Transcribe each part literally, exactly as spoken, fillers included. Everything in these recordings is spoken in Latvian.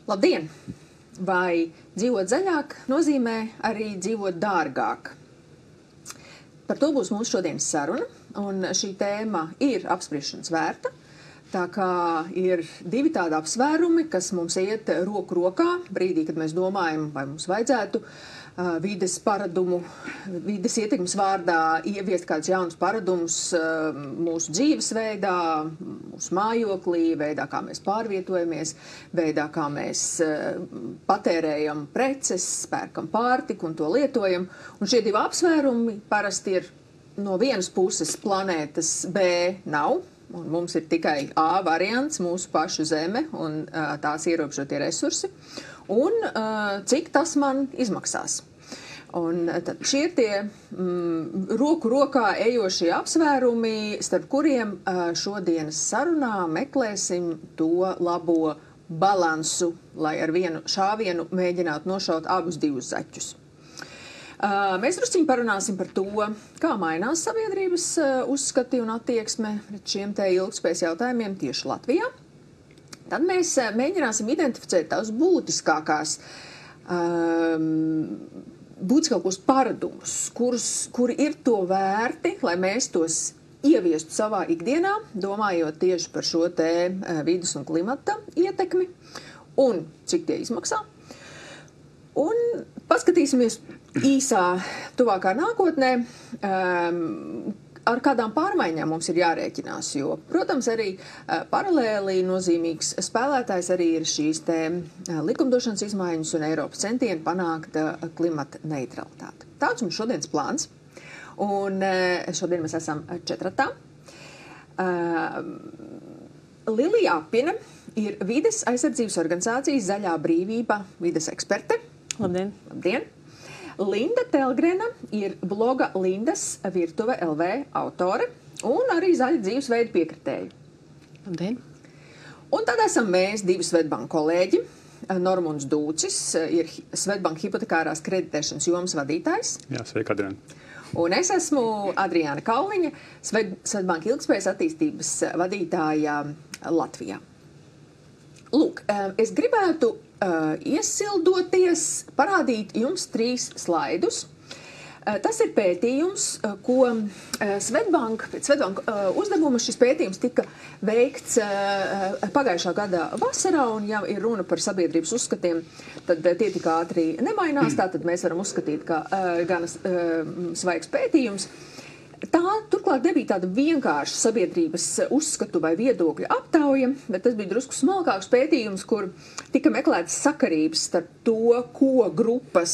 Labdien! Vai dzīvot zaļāk nozīmē arī dzīvot dārgāk? Par to būs mūsu šodienas saruna, un šī tēma ir apspriešanas vērta. Tā kā ir divi tādi apsvērumi, kas mums iet roku rokā brīdī, kad mēs domājam, vai mums vajadzētu uh, vides paradumu, vides ietekmes vārdā ieviest kādus jaunus paradumus uh, mūsu dzīvesveidā, mūsu mājoklī, veidā, kā mēs pārvietojamies, veidā, kā mēs uh, patērējam preces, pērkam pārtiku un to lietojam. Un šie divi apsvērumi parasti ir no vienas puses planētas B nav. Un mums ir tikai A variants, mūsu pašu zeme un uh, tās ierobežotie resursi. Un uh, cik tas man izmaksās. Un tad šie ir tie mm, roku rokā ejošie apsvērumi, starp kuriem uh, šodienas sarunā meklēsim to labo balansu, lai ar vienu šāvienu mēģinātu nošaut abus divus zaķus. Uh, mēs drusciņi parunāsim par to, kā mainās sabiedrības uh, uzskati un attieksme pret šiem te ilgtspējas jautājumiem tieši Latvijā. Tad mēs uh, mēģināsim identificēt tās būtiskākās, um, būtiskākos paradumus, kurus, kuri ir to vērti, lai mēs tos ieviestu savā ikdienā, domājot tieši par šo te uh, vides un klimata ietekmi un cik tie izmaksā. Un paskatīsimies īsā, tuvākā nākotnē, um, ar kādām pārmaiņām mums ir jārēķinās, jo, protams, arī uh, paralēli nozīmīgs spēlētājs arī ir šīs te uh, likumdošanas izmaiņas un Eiropas centieni panākt uh, klimata neutralitāti. Tāds mums šodienas plāns, un uh, šodien mēs esam četratā. Uh, Lilija Apina ir vides aizsardzības organizācijas Zaļā brīvība vides eksperte. Labdien! Labdien! Linda Telgrena ir bloga Lindas virtuve L V autore un arī zaļa dzīvesveida piekritēja. Labdien! Un tad esam mēs divi Svetbank kolēģi. Normunds Dūcis ir Svetbank hipotekārās kreditēšanas jomas vadītājs. Jā, sveika, Adriāna. Un es esmu Adriāna Kauliņa, Svetbank ilgtspējas attīstības vadītāja Latvijā. Lūk, es gribētu uh, iesildoties, parādīt jums trīs slaidus. Uh, tas ir pētījums, uh, ko uh, Svetbank, pēc Svetbank uh, uzdevuma šis pētījums tika veikts uh, pagājušā gada vasarā, un ja ir runa par sabiedrības uzskatiem, tad uh, tie tik ātri nemainās, tātad mēs varam uzskatīt, ka uh, gan uh, svaigs pētījums. Tā turklāt nebija tāda vienkārša sabiedrības uzskatu vai viedokļu aptauja, bet tas bija drusku smalkāks pētījums, kur tika meklētas sakarības starp to, ko grupas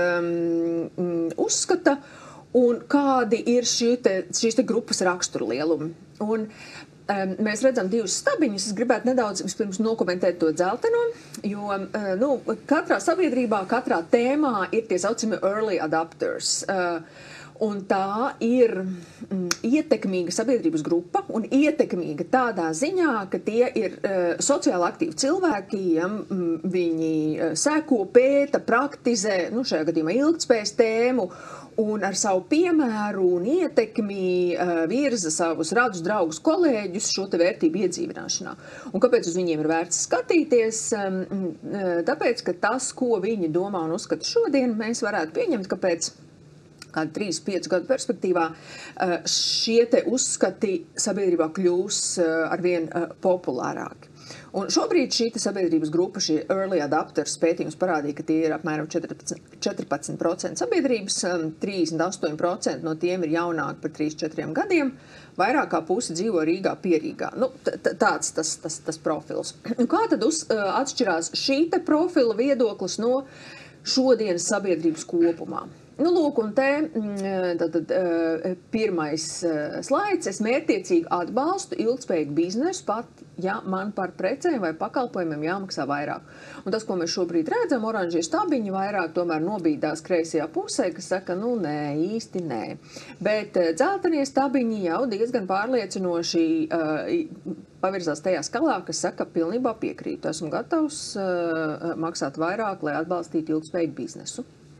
um, uzskata un kādi ir šī te, šīs te grupas raksturlielumi. Un um, mēs redzam divus stabiņus. Es gribētu nedaudz vispirms nokomentēt to dzelteno, jo uh, nu, katrā sabiedrībā, katrā tēmā ir tie saucami early adopters. Uh, Un tā ir mm, ietekmīga sabiedrības grupa un ietekmīga tādā ziņā, ka tie ir uh, sociāli aktīvi cilvēki, ja, mm, viņi uh, seko, pēta, praktizē, nu šajā gadījumā ilgtspējas tēmu un ar savu piemēru un ietekmi uh, virza savus radus draugus kolēģus šo te vērtību iedzīvināšanā. Un kāpēc uz viņiem ir vērts skatīties? Um, uh, tāpēc, ka tas, ko viņi domā un uzskata šodien, mēs varētu pieņemt, ka pēc kādu trīs, piecu gadu perspektīvā šie te uzskati sabiedrībā kļūs arvien populārāki. Un šobrīd šī sabiedrības grupa, šī early adopters pētījums parādīja, ka tie ir apmēram četrpadsmit procenti sabiedrības, trīsdesmit astoņi procenti no tiem ir jaunāki par trīs, četriem gadiem, vairāk kā pusi dzīvo Rīgā, Pierīgā. Nu, tāds tas, tas, tas profils. Kā tad uz, atšķirās šī te profila viedoklis no šodienas sabiedrības kopumā? Nu, lūk, un te tad, tad, pirmais slaids. Es mērķtiecīgi atbalstu ilgtspējīgu biznesu, pat ja man par precēm vai pakalpojumiem jāmaksā vairāk. Un tas, ko mēs šobrīd redzam, oranžie stabiņi vairāk tomēr nobīdās kreisajā pusē, kas saka, nu nē, īsti nē. Bet dzeltenie stabiņi jau diezgan pārliecinoši uh, pavirzās tajā skalā, kas saka, pilnībā piekrītu. Esmu gatavs uh, maksāt vairāk, lai atbalstītu ilgtspējīgu biznesu.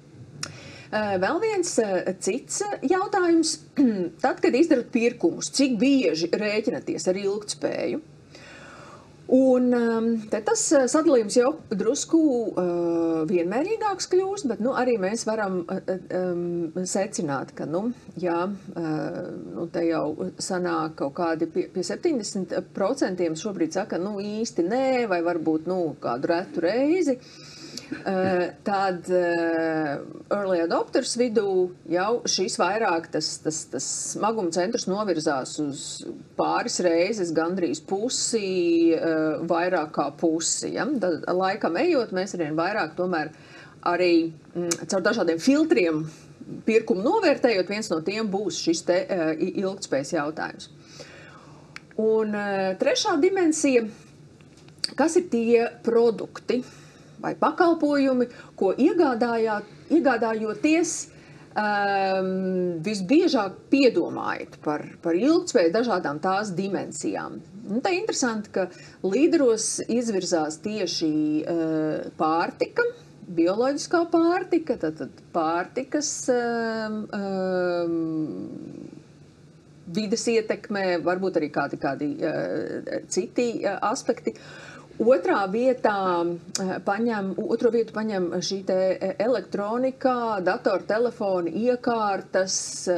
Vēl viens cits jautājums. Tad, kad izdarat pirkumus, cik bieži rēķinaties ar ilgtspēju? Un te tas sadalījums jau drusku uh, vienmērīgāks kļūst, bet nu, arī mēs varam uh, um, secināt, ka nu, jā, uh, nu, te jau sanāk kaut kādi pie, pie septiņdesmit procentiem šobrīd saka, nu īsti nē, vai varbūt nu, kādu retu reizi. Uh, tad uh, early adopters vidū jau šis vairāk tas, tas, tas smaguma centrs novirzās uz pāris reizes, gandrīz pusi, uh, vairāk kā pusi. Ja? Tad, laikam ejot, mēs arvien vairāk tomēr arī mm, caur dažādiem filtriem pirkumu novērtējot, viens no tiem būs šis te uh, ilgtspējas jautājums. Un uh, trešā dimensija, kas ir tie produkti vai pakalpojumi, ko iegādājoties um, visbiežāk piedomājat par, par ilgtspēju dažādām tās dimensijām. Un te interesanti, ka līderos izvirzās tieši uh, pārtika, bioloģiskā pārtika, tad pārtikas um, um, vides ietekmē, varbūt arī kādi, kādi uh, citi uh, aspekti. Otrā vietā paņem, otro vietu paņem šī te elektronika, datortelefoni, iekārtas,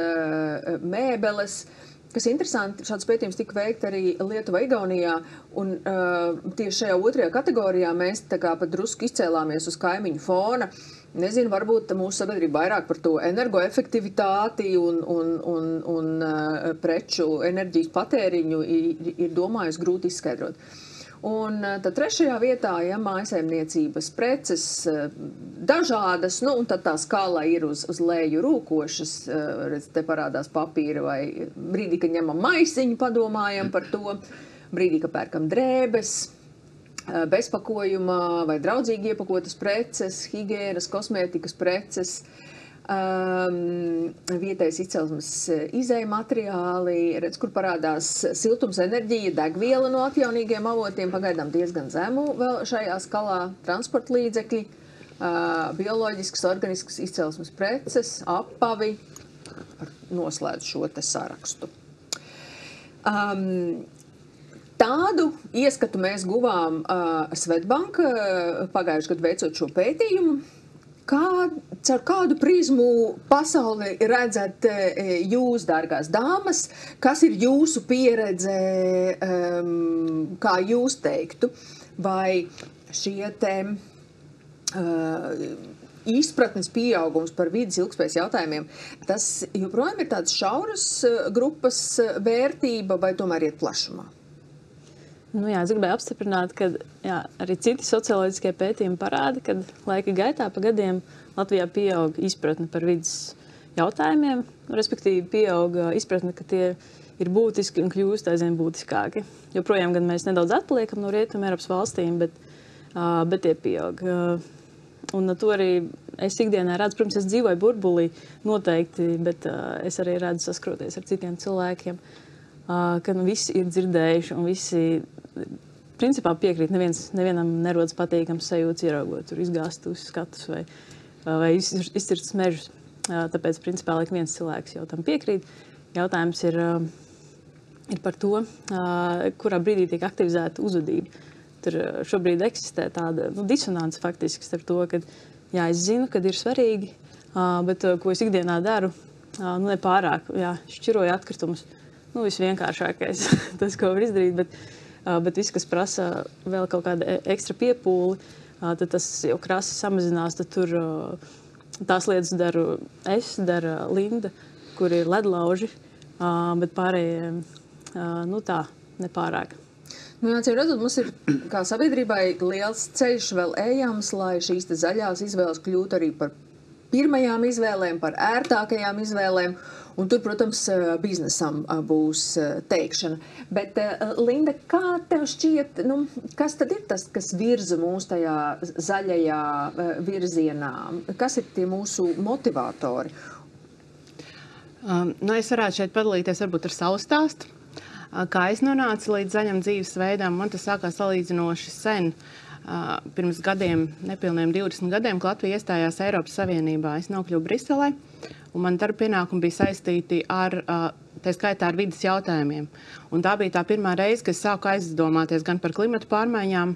mēbeles, kas interesanti, šāds pētījums tika veikt arī Lietuvā, Igaunijā, un uh, tieši šajā otrajā kategorijā mēs tā kā pat drusku izcēlāmies uz kaimiņu fona. Nezinu, varbūt mūsu sabiedrība vairāk par to energoefektivitāti un, un, un, un uh, preču enerģijas patēriņu ir, ir domājusi grūti izskaidrot. Un tad trešajā vietā, ja mājasaimniecības preces dažādas, nu, un tad tā skala ir uz, uz leju rūkošas, redz, te parādās papīra vai brīdī, kad ņemam maisiņu, padomājam par to, brīdī, kad pērkam drēbes, bezpakojumā vai draudzīgi iepakotas preces, higienas, kosmētikas preces, Um, vietējais izcelsmes izēja materiāli, redz, kur parādās siltums enerģija, degviela no atjaunīgiem avotiem, pagaidām diezgan zemu vēl šajā skalā, transporta līdzekļi, uh, bioloģiskas, organiskas izcelsmes preces, apavi, noslēdz šo te sarakstu. Um, Tādu ieskatu mēs guvām uh, Swedbank uh, pagājuši gadu veicot šo pētījumu. Kā, caur kādu prizmu pasauli redzat jūs, dārgās dāmas, kas ir jūsu pieredze, um, kā jūs teiktu, vai šie te uh, izpratnes pieaugums par vidas ilgtspējas jautājumiem, tas joprojām ir tāds šauras grupas vērtība vai tomēr iet plašumā? Nu jā, es gribēju apstiprināt, ka jā, arī citi socioloģiskie pētījumi parāda, ka laika gaitā pa gadiem Latvijā pieaug izpratne par vidas jautājumiem, respektīvi pieaug izpratne, ka tie ir būtiski un kļūst aizvien būtiskāki. Joprojām gan mēs nedaudz atpaliekam no Rietumu Eiropas valstīm, bet, uh, bet tie pieaug. Uh, un to arī es ikdienā redzu, protams, es dzīvoju burbulī noteikti, bet uh, es arī redzu saskroties ar citiem cilvēkiem, uh, ka nu, visi ir dzirdējuši un visi principā piekrīt, neviens, nevienam nerodas patīkams sajūts ieraugot tur izgāstus skatus vai, vai izcirtus mežus. Tāpēc, principā, laik viens cilvēks jau tam piekrīt. Jautājums ir, ir par to, kurā brīdī tiek aktivizēta uzvedība. Tur šobrīd eksistē tāda nu, disonance faktiski starp to, ka jā, es zinu, kad ir svarīgi, bet ko es ikdienā daru, nu, nepārāk, jā, šķiroju atkritumus. Nu, visvienkāršākais tas, ko var izdarīt, bet bet viss, kas prasa vēl kaut kādu ekstra piepūli, tad tas jau krasi samazinās, tad tur tās lietas daru es, dara Linda, kur ir ledlauži, bet pārējie, nu tā, nepārāk. Nu, jācīm redzot, mums ir kā sabiedrībai liels ceļš vēl ejams, lai šīs te zaļās izvēles kļūtu arī par pirmajām izvēlēm, par ērtākajām izvēlēm. Un tur, protams, biznesam būs teikšana. Bet, Linda, kā tev šķiet, nu, kas tad ir tas, kas virza mūs tajā zaļajā virzienā? Kas ir tie mūsu motivatori? Um, nu, es varētu šeit padalīties varbūt ar savu stāstu. Kā es nonācu līdz zaļam dzīvesveidam, man tas sākās salīdzinoši sen. Uh, pirms gadiem, nepilniem divdesmit gadiem, kad Latvija iestājās Eiropas Savienībā. Es nokļuvu Briselē, un man darba pienākumi bija saistīti ar uh, tā skaitā ar vidas jautājumiem. Un tā bija tā pirmā reize, kad es sāku aizdomāties gan par klimatu pārmaiņām,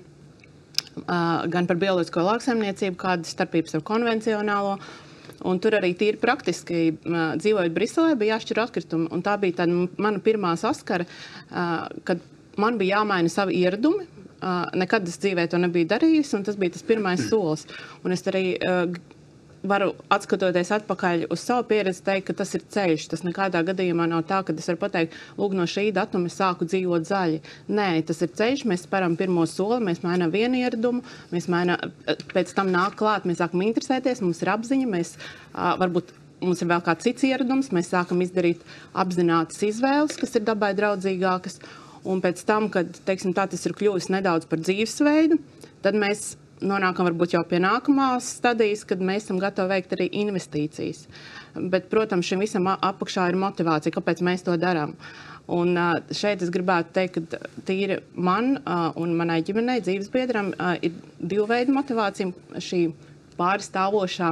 gan par bioloģisko lauksaimniecību, kādas starpības ar konvencionālo. Un tur arī tīri praktiski dzīvojot Briselē bija jāšķir atkritumi. Un tā bija tāda mana pirmā saskara, kad man bija jāmaina savi ieradumi. Nekad es dzīvē to nebiju darījusi, un tas bija tas pirmais solis. Un es arī varu, atskatoties atpakaļ uz savu pieredzi, teikt, ka tas ir ceļš. Tas nekādā gadījumā nav tā, ka es varu pateikt, lūk, no šī datuma es sāku dzīvot zaļi. Nē, tas ir ceļš, mēs sparam pirmo soli, mēs mainām vienu ieradumu, mēs mainām, pēc tam nāk klāt, mēs sākam interesēties, mums ir apziņa, mēs varbūt mums ir vēl kāds cits ieradums, mēs sākam izdarīt apzinātas izvēles, kas ir dabai draudzīgākas, un pēc tam, kad, teiksim, tā tas ir kļuvis nedaudz par dzīvesveidu, tad mēs nonākam varbūt jau pie nākamās stadijas, kad mēs esam gatavi veikt arī investīcijas. Bet, protams, šim visam apakšā ir motivācija, kāpēc mēs to darām. Un šeit es gribētu teikt, ka tīri man un manai ģimenei, dzīvesbiedram, ir divu veidu motivācija. Šī pārstāvošā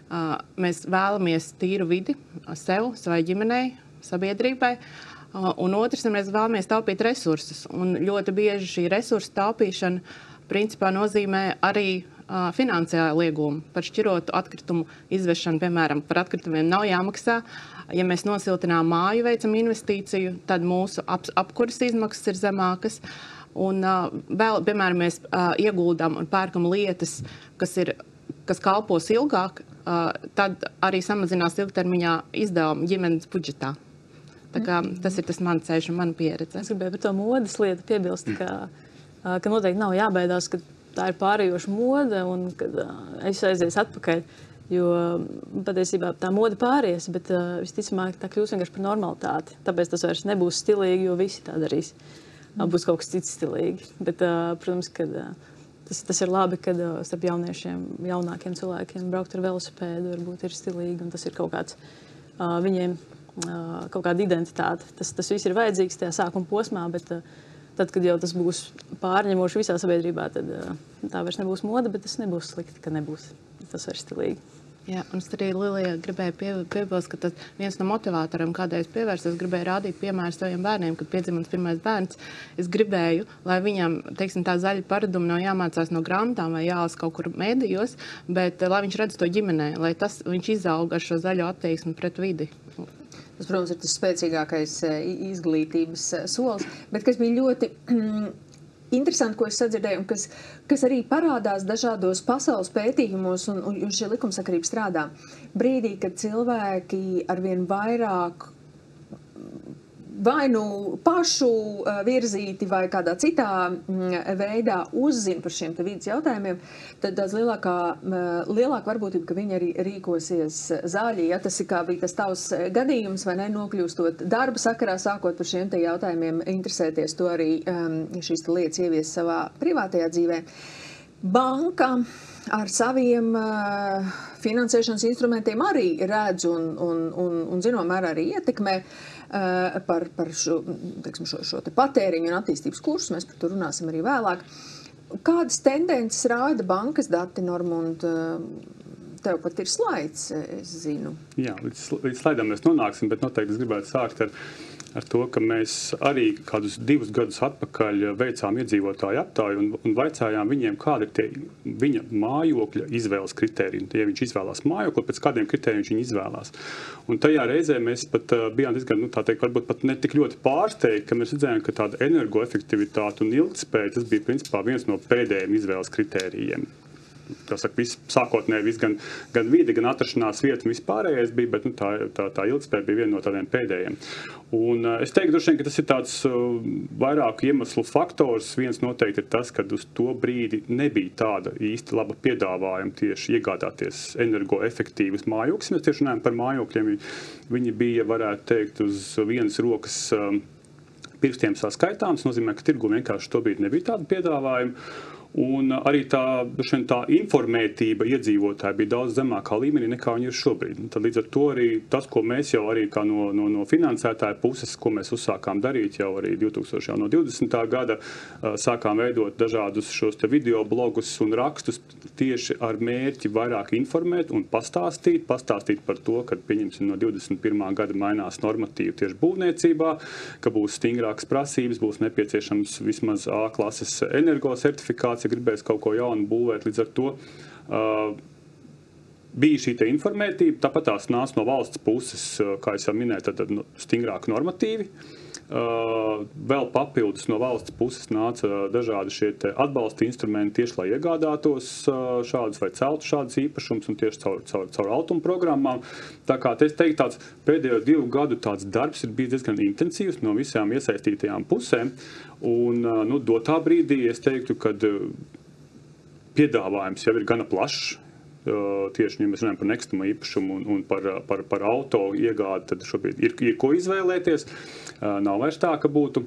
mēs vēlamies tīru vidi sev, savai ģimenei, sabiedrībai. Un otrs, mēs vēlamies taupīt resursus. Un ļoti bieži šī resursu taupīšana principā nozīmē arī uh, finansiālu ieguvumu. Par šķirotu atkritumu izvešanu, piemēram, par atkritumiem nav jāmaksā. Ja mēs nosiltinām māju, veicam investīciju, tad mūsu ap, apkuras izmaksas ir zemākas. Un uh, vēl, piemēram, mēs uh, ieguldām un pērkam lietas, kas, ir, kas kalpos ilgāk, uh, tad arī samazinās ilgtermiņā izdevumi ģimenes budžetā. Tā kā tas ir tas mans ceļš un mana pieredze. Es gribēju par to modes lietu piebilst, ka ka noteikti nav jābaidās, ka tā ir pārējoša mode un kad es aizies atpakaļ, jo patiesībā tā mode pāries, bet visticamāk tā kļūs vienkārši par normalitāti. Tāpēc tas vairs nebūs stilīgi, jo visi tā darīs. Būs kaut kas cits stilīgi. Bet, protams, ka tas, tas ir labi, kad starp jauniešiem, jaunākiem cilvēkiem braukt ar velosipēdu varbūt ir stilīgi un tas ir kaut kāds viņiem kaut kāda identitāte. Tas, tas viss ir vajadzīgs tajā sākuma posmā, bet tad, kad jau tas būs pārņemoši visā sabiedrībā, tad tā vairs nebūs moda, bet tas nebūs slikti, ka nebūs. Tas vairs stilīgi. Jā, un es arī Lilija gribēju pie, piebilst, ka tas viens no motivatoriem, kādai es pievērstu, es gribēju rādīt piemēru saviem bērniem, kad piedzima mans pirmais bērns. Es gribēju, lai viņam, teiksim, tā zaļa paraduma nav jāmācās no grāmatām vai jālas kaut kur mēdījos, bet lai viņš redz to ģimenē, lai tas, viņš izauga ar šo zaļo attieksmi pret vidi. Tas, protams, ir tas spēcīgākais izglītības solis, bet kas bija ļoti interesanti, ko es sadzirdēju, un kas, kas arī parādās dažādos pasaules pētījumos, un, un šī likumsakarība strādā. Brīdī, kad cilvēki arvien vairāk vai nu pašu virzīti vai kādā citā veidā uzzina par šiem te vidas jautājumiem, tad daudz lielākā, lielāka varbūtība, ka viņi arī rīkosies zaļi. Ja tas ir kā bija tas tavs gadījums, vai ne, nokļūstot darba sakarā, sākot par šiem te jautājumiem interesēties, to arī šīs te lietas ievies savā privātajā dzīvē. Banka ar saviem uh, finansēšanas instrumentiem arī redz un, un, un, un zinām mērā arī ietekmē uh, par, par šo, teiksim, šo, šo te patēriņu un attīstības kursu. Mēs par to runāsim arī vēlāk. Kādas tendences rāda bankas dati, Normund? Tev pat ir slaids, es zinu. Jā, līdz, līdz slaidām mēs nonāksim, bet noteikti es gribētu sākt ar ar to, ka mēs arī kādus divus gadus atpakaļ veicām iedzīvotāju aptāju un, un vaicājām viņiem, kāda ir tie viņa mājokļa izvēles kritēriji. Ja viņš izvēlās mājokli, pēc kādiem kritērijiem viņš izvēlās. Un tajā reizē mēs pat uh, bijām diezgan, nu, tā teikt, varbūt pat ne tik ļoti pārsteigti, ka mēs redzējām, ka tāda energoefektivitāte un ilgtspēja, tas bija principā viens no pēdējiem izvēles kritērijiem. Tā saka, viss sākotnēji, viss gan, gan vide, gan atrašanās vieta un viss pārējais bija, bet nu, tā, tā, tā ilgtspēja bija viena no tādiem pēdējiem. Un uh, es teiktu, droši vien, ka tas ir tāds uh, vairāku iemeslu faktors. Viens noteikti ir tas, ka uz to brīdi nebija tāda īsti laba piedāvājuma tieši iegādāties energoefektīvas mājokļus. Mēs tieši runājam par mājokļiem. Viņi bija, varētu teikt, uz vienas rokas um, pirkstiem saskaitām. Tas nozīmē, ka tirgu vienkārši to brīdi nebija tāda piedāvājuma. Un arī tā, tā informētība iedzīvotāji bija daudz zemākā līmenī nekā viņi ir šobrīd. Tad līdz ar to arī tas, ko mēs jau arī kā no, no, no finansētāja puses, ko mēs uzsākām darīt jau arī divtūkstoš gada, sākām veidot dažādus šos te video blogus un rakstus tieši ar mērķi vairāk informēt un pastāstīt, pastāstīt par to, ka pieņemsim no divdesmit pirmā gada mainās normatīvi tieši būvniecībā, ka būs stingrākas prasības, būs nepieciešams vismaz A klases energosertifikāts, ja gribēs kaut ko jaunu būvēt. Līdz ar to uh, bija šī te informētība, tāpat tās nāca no valsts puses, kā es jau minēju, tad, tad stingrāki normatīvi. Uh, vēl papildus no valsts puses nāca dažādi šie te atbalsta instrumenti tieši, lai iegādātos uh, šādus vai celtu šādus īpašumus un tieši caur, caur, caur automu programmām. Tā kā es teiktu, tāds pēdējo divu gadu tāds darbs ir bijis diezgan intensīvs no visām iesaistītajām pusēm. Un, uh, nu, dotā brīdī es teiktu, kad uh, piedāvājums jau ir gana plašs. Uh, tieši, ja mēs runājam par nekustamo īpašumu un, un par, par, par auto iegādi, tad šobrīd ir, ir ko izvēlēties. Uh, nav vairs tā, ka būtu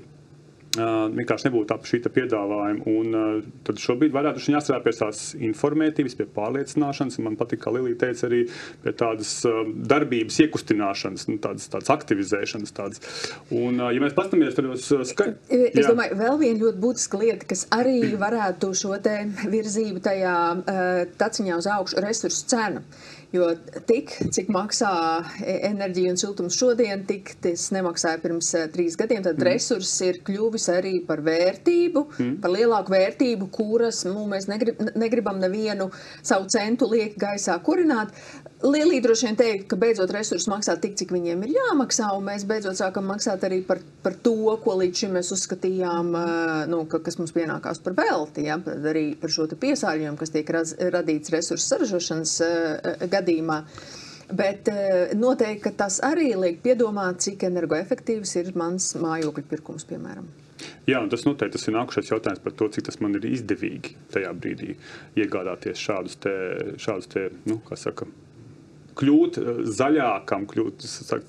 uh, vienkārši nebūtu ap šī piedāvājuma. Un uh, tad šobrīd vairāk jāstrādā pie tās informētības, pie pārliecināšanas. Man patīk, kā Lilija teica, arī pie tādas uh, darbības iekustināšanas, nu, tādas, tādas aktivizēšanas. Tādas. Un, uh, ja mēs pastamies tādos uh, skaļ... Es domāju, vēl viena ļoti būtiska lieta, kas arī varētu šo te virzību tajā uh, taciņā uz augšu resursu cenu. Jo tik, cik maksā enerģija un siltums šodien, tik tas nemaksāja pirms uh, trīs gadiem, tad mm. resurss ir kļuvis arī par vērtību, mm. par lielāku vērtību, kuras nu, mēs negrib, negribam nevienu savu centu liek gaisā kurināt. Lilija droši vien teikt, ka beidzot resursi maksā tik, cik viņiem ir jāmaksā, un mēs beidzot sākam maksāt arī par, par to, ko līdz šim mēs uzskatījām, nu, ka, kas mums pienākās par velti, ja? Arī par šo te piesārņojumu, kas tiek raz, radīts resursu saražošanas uh, gadījumā. Bet uh, noteikti, ka tas arī liek piedomāt, cik energoefektīvs ir mans mājokļu pirkums, piemēram. Jā, un tas noteikti tas ir nākušais jautājums par to, cik tas man ir izdevīgi tajā brīdī iegādāties šādus te, šādus te, nu, kā saka, kļūt zaļākam, kļūt,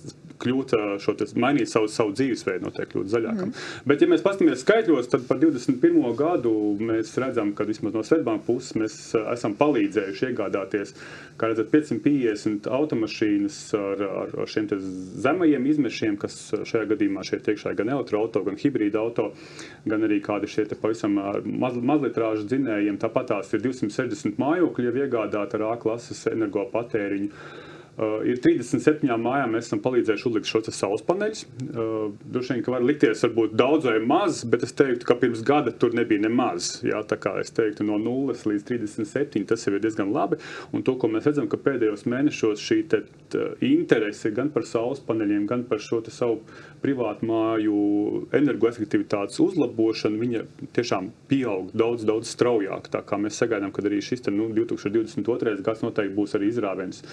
kļūt šo, tas, mainīt savu, savu dzīvesveidu, noteikti kļūt zaļākam. Mm. Bet, ja mēs paskatāmies skaitļos, tad par divdesmit pirmo gadu mēs redzam, ka vismaz no Svetbanka puses mēs esam palīdzējuši iegādāties, kā redzat, piecsimt piecdesmit automašīnas ar, ar, ar šiem te zemajiem izmešiem, kas šajā gadījumā šeit iekšā gan elektroauto, gan hibrīda auto, gan arī kādi šie te pavisam maz, mazlitrāžu dzinējiem. Tāpat tās ir divsimt sešdesmit mājokļi jau iegādāti ar A klases energopatēriņu. Uh, ir trīsdesmit septiņām mājām mēs esam palīdzējuši uzlikt šos saules paneļus. Uh, droši vien, ka var likties varbūt daudz vai maz, bet es teiktu, ka pirms gada tur nebija nemaz. Jā, tā kā es teiktu no nulles līdz trīsdesmit septiņi, tas jau ir diezgan labi. Un to, ko mēs redzam, ka pēdējos mēnešos šī te, t, interese gan par saules paneļiem, gan par šo te savu privātu māju energoefektivitātes uzlabošanu, viņa tiešām pieaug daudz, daudz straujāk. Tā kā mēs sagaidām, ka arī šis te, nu, divtūkstoš divdesmit otrais gads noteikti būs arī izrāviens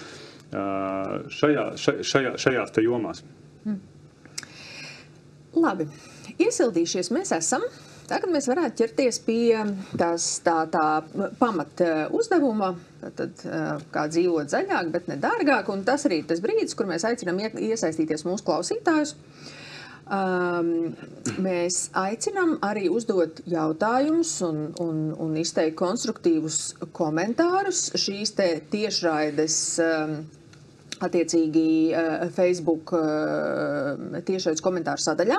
šajā, šajā, šajās te jomās. Hmm. Labi, iesildījušies mēs esam. Tagad mēs varētu ķerties pie tās, tā, tā pamat uzdevuma, tad, kā dzīvot zaļāk, bet ne dārgāk. Un tas arī ir tas brīdis, kur mēs aicinām iesaistīties mūsu klausītājus. Um, mēs aicinām arī uzdot jautājumus un, un, un izteikt konstruktīvus komentārus. Šīs te tiešraides um, attiecīgi uh, Facebook uh, tiešraides komentāru sadaļā.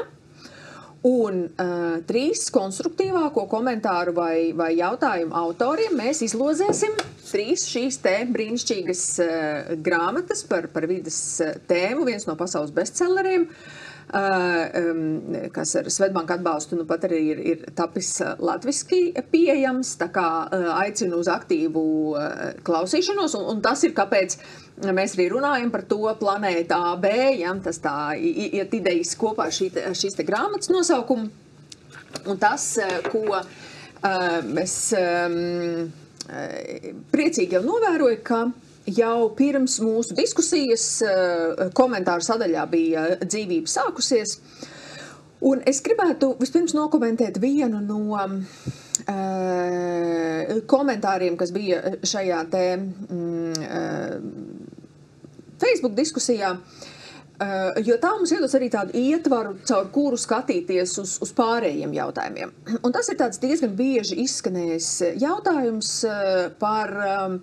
Un uh, trīs konstruktīvāko komentāru vai, vai jautājumu autoriem mēs izlozēsim trīs šīs te brīnišķīgas uh, grāmatas par, par vides tēmu, viens no pasaules bestselleriem. Uh, um, kas ar Svetbanka atbalstu nu pat arī ir, ir tapis latviski pieejams, tā kā uh, aicinu uz aktīvu uh, klausīšanos, un, un tas ir, kāpēc mēs arī runājam par to planēta A B, ja, tas tā iet idejas kopā šī, šīs te grāmatas nosaukumu, un tas, uh, ko uh, es um, priecīgi jau novēroju, ka jau pirms mūsu diskusijas komentāru sadaļā bija dzīvība sākusies. Un es gribētu vispirms nokomentēt vienu no uh, komentāriem, kas bija šajā te mm, uh, Facebook diskusijā. jo tā mums iedos arī tādu ietvaru, caur kuru skatīties uz, uz pārējiem jautājumiem. Un tas ir tāds diezgan bieži izskanējis jautājums par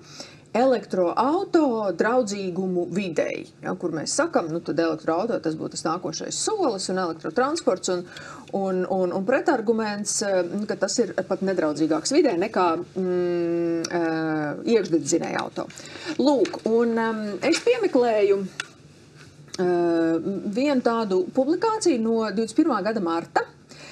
elektroauto draudzīgumu videi, ja, kur mēs sakam, nu tad elektroauto tas būtu tas nākošais solis un elektrotransports un, un, un, un pretarguments, ka tas ir pat nedraudzīgāks vidē nekā mm, iekšdedzinēja auto. Lūk, un um, es piemeklēju uh, vienu tādu publikāciju no divdesmit pirmā gada marta,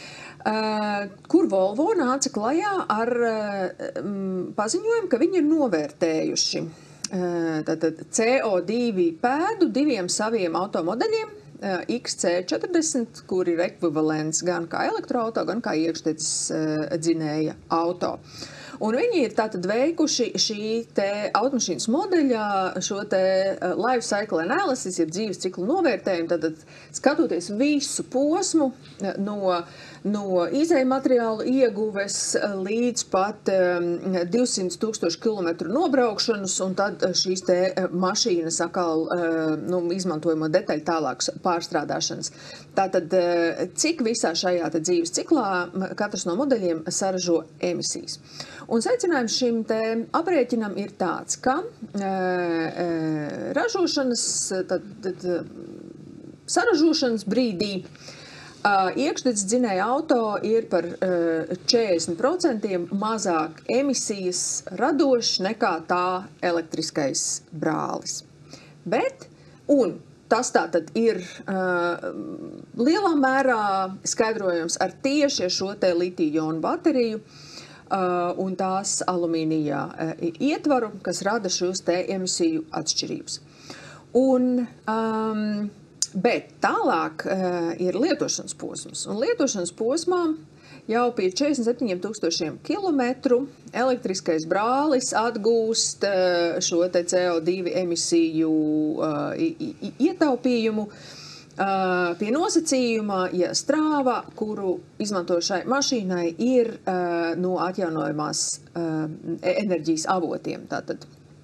Uh, kur Volvo nāca klajā ar uh, paziņojumu, ka viņi ir novērtējuši uh, tātad C O divi pēdu diviem saviem automodeļiem, uh, X C četrdesmit, kur ir ekvivalents gan kā elektroauto, gan kā iekšdedzes uh, dzinēja auto. Un viņi ir tātad veikuši šī te automašīnas modeļa, šo te life cycle analysis, jeb dzīves ciklu novērtējumu, tātad skatoties visu posmu no, no izējmateriālu ieguves līdz pat um, divsimt tūkstošu kilometru nobraukšanas, un tad šīs te mašīnas atkal uh, nu, izmantojamo detaļu tālākas pārstrādāšanas. Tātad, cik visā šajā te dzīves ciklā katrs no modeļiem saražo emisijas. Un secinājums šim te aprēķinam ir tāds, ka e, e, ražošanas, tad, tad, saražošanas brīdī e, iekšdedzes dzinēja auto ir par e, četrdesmit procenti mazāk emisijas radošs nekā tā elektriskais brālis. Bet, un tas tātad ir uh, lielā mērā skaidrojams ar tieši šo te litiju-ionu bateriju uh, un tās alumīnija uh, ietvaru, kas rada šos te emisiju atšķirības. Un, um, bet tālāk uh, ir lietošanas posms. Un lietošanas posmā jau pie četrdesmit septiņiem tūkstošiem kilometru elektriskais brālis atgūst šo te C O divi emisiju uh, ietaupījumu uh, pie nosacījuma, ja strāva, kuru izmanto šai mašīnai, ir uh, no atjaunojamās uh, enerģijas avotiem. Tātad,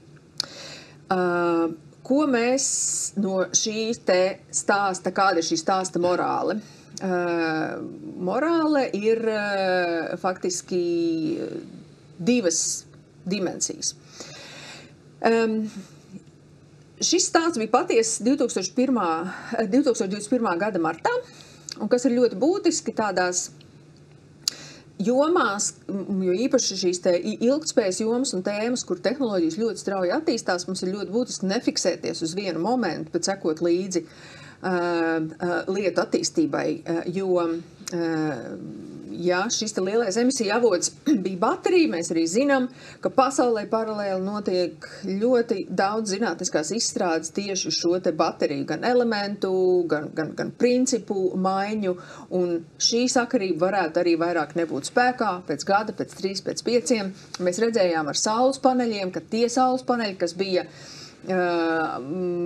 uh, ko mēs no šī te stāsta, kāda ir šī stāsta morāle? Uh, morāle ir uh, faktiski divas dimensijas. Um, šis stāsts bija patiesas divtūkstoš divdesmit pirmā gada martā, un kas ir ļoti būtiski tādās jomās, jo īpaši šīs te ilgtspējas jomas un tēmas, kur tehnoloģijas ļoti strauji attīstās, mums ir ļoti būtiski nefiksēties uz vienu momentu, bet sekot līdzi Uh, uh, lietu attīstībai, uh, jo, uh, ja šis te lielais emisija avots bija baterija, mēs arī zinām, ka pasaulē paralēli notiek ļoti daudz zinātniskās izstrādes tieši šo te bateriju, gan elementu, gan, gan, gan principu maiņu, un šī sakarība varētu arī vairāk nebūt spēkā pēc gada, pēc trīs, pēc pieciem. Mēs redzējām ar saules paneļiem, ka tie saules paneļi, kas bija uh,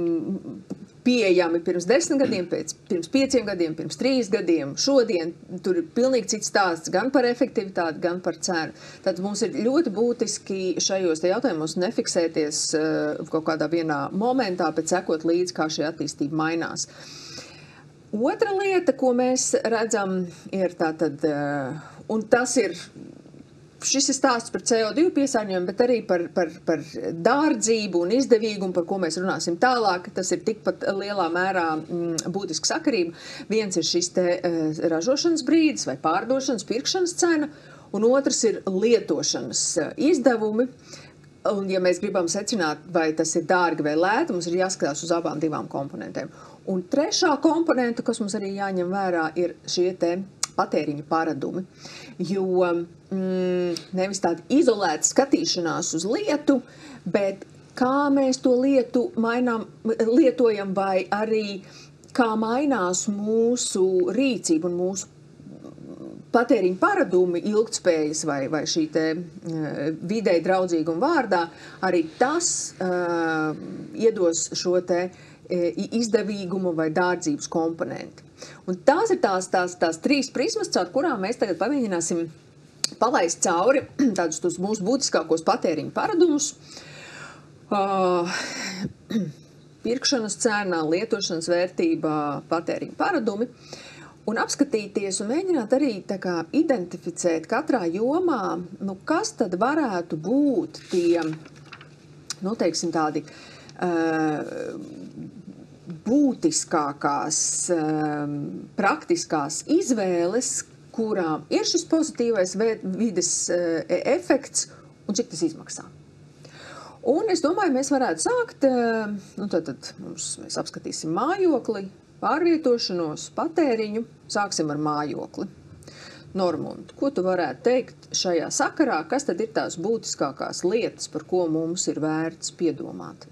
mm, pieejami pirms desmit gadiem, pēc, pirms pieciem gadiem, pirms trīs gadiem, šodien tur ir pilnīgi cits stāsts gan par efektivitāti, gan par cenu. Tad mums ir ļoti būtiski šajos te jautājumos nefiksēties uh, kaut kādā vienā momentā, bet sekot līdz, kā šī attīstība mainās. Otra lieta, ko mēs redzam, ir tātad, uh, un tas ir šis ir stāsts par C O divi piesārņojumu, bet arī par, par, par dārdzību un izdevīgumu, par ko mēs runāsim tālāk. Tas ir tikpat lielā mērā mm, būtiska sakarība. Viens ir šis te uh, ražošanas brīdis vai pārdošanas, pirkšanas cena, un otrs ir lietošanas uh, izdevumi. Un, ja mēs gribam secināt, vai tas ir dārgi vai lēti, mums ir jāskatās uz abām divām komponentēm. Un trešā komponenta, kas mums arī jāņem vērā, ir šie te patēriņa paradumi. Jo mm, nevis tāda izolēta skatīšanās uz lietu, bet kā mēs to lietu mainām, lietojam, vai arī kā mainās mūsu rīcība un mūsu patēriņa paradumi ilgtspējas vai, vai šī te uh, videi draudzīguma vārdā, arī tas uh, iedos šo te uh, izdevīgumu vai dārdzības komponenti. Un tās ir tās, tās, tās trīs prismas, caur kurām mēs tagad pamēģināsim palaist cauri tādus tos mūsu būtiskākos patēriņu paradumus. Uh, pirkšanas cēnā, lietošanas vērtībā, patēriņa paradumi. Un apskatīties un mēģināt arī tā kā identificēt katrā jomā, nu, kas tad varētu būt tie, nu, teiksim, tādi uh, būtiskākās, uh, praktiskās izvēles, kurām ir šis pozitīvais vides uh, efekts un cik tas izmaksā. Un es domāju, mēs varētu sākt, nu tad, tad mums, mēs apskatīsim mājokli, pārvietošanos, patēriņu, sāksim ar mājokli. Normund, ko tu varētu teikt šajā sakarā, kas tad ir tās būtiskākās lietas, par ko mums ir vērts piedomāt?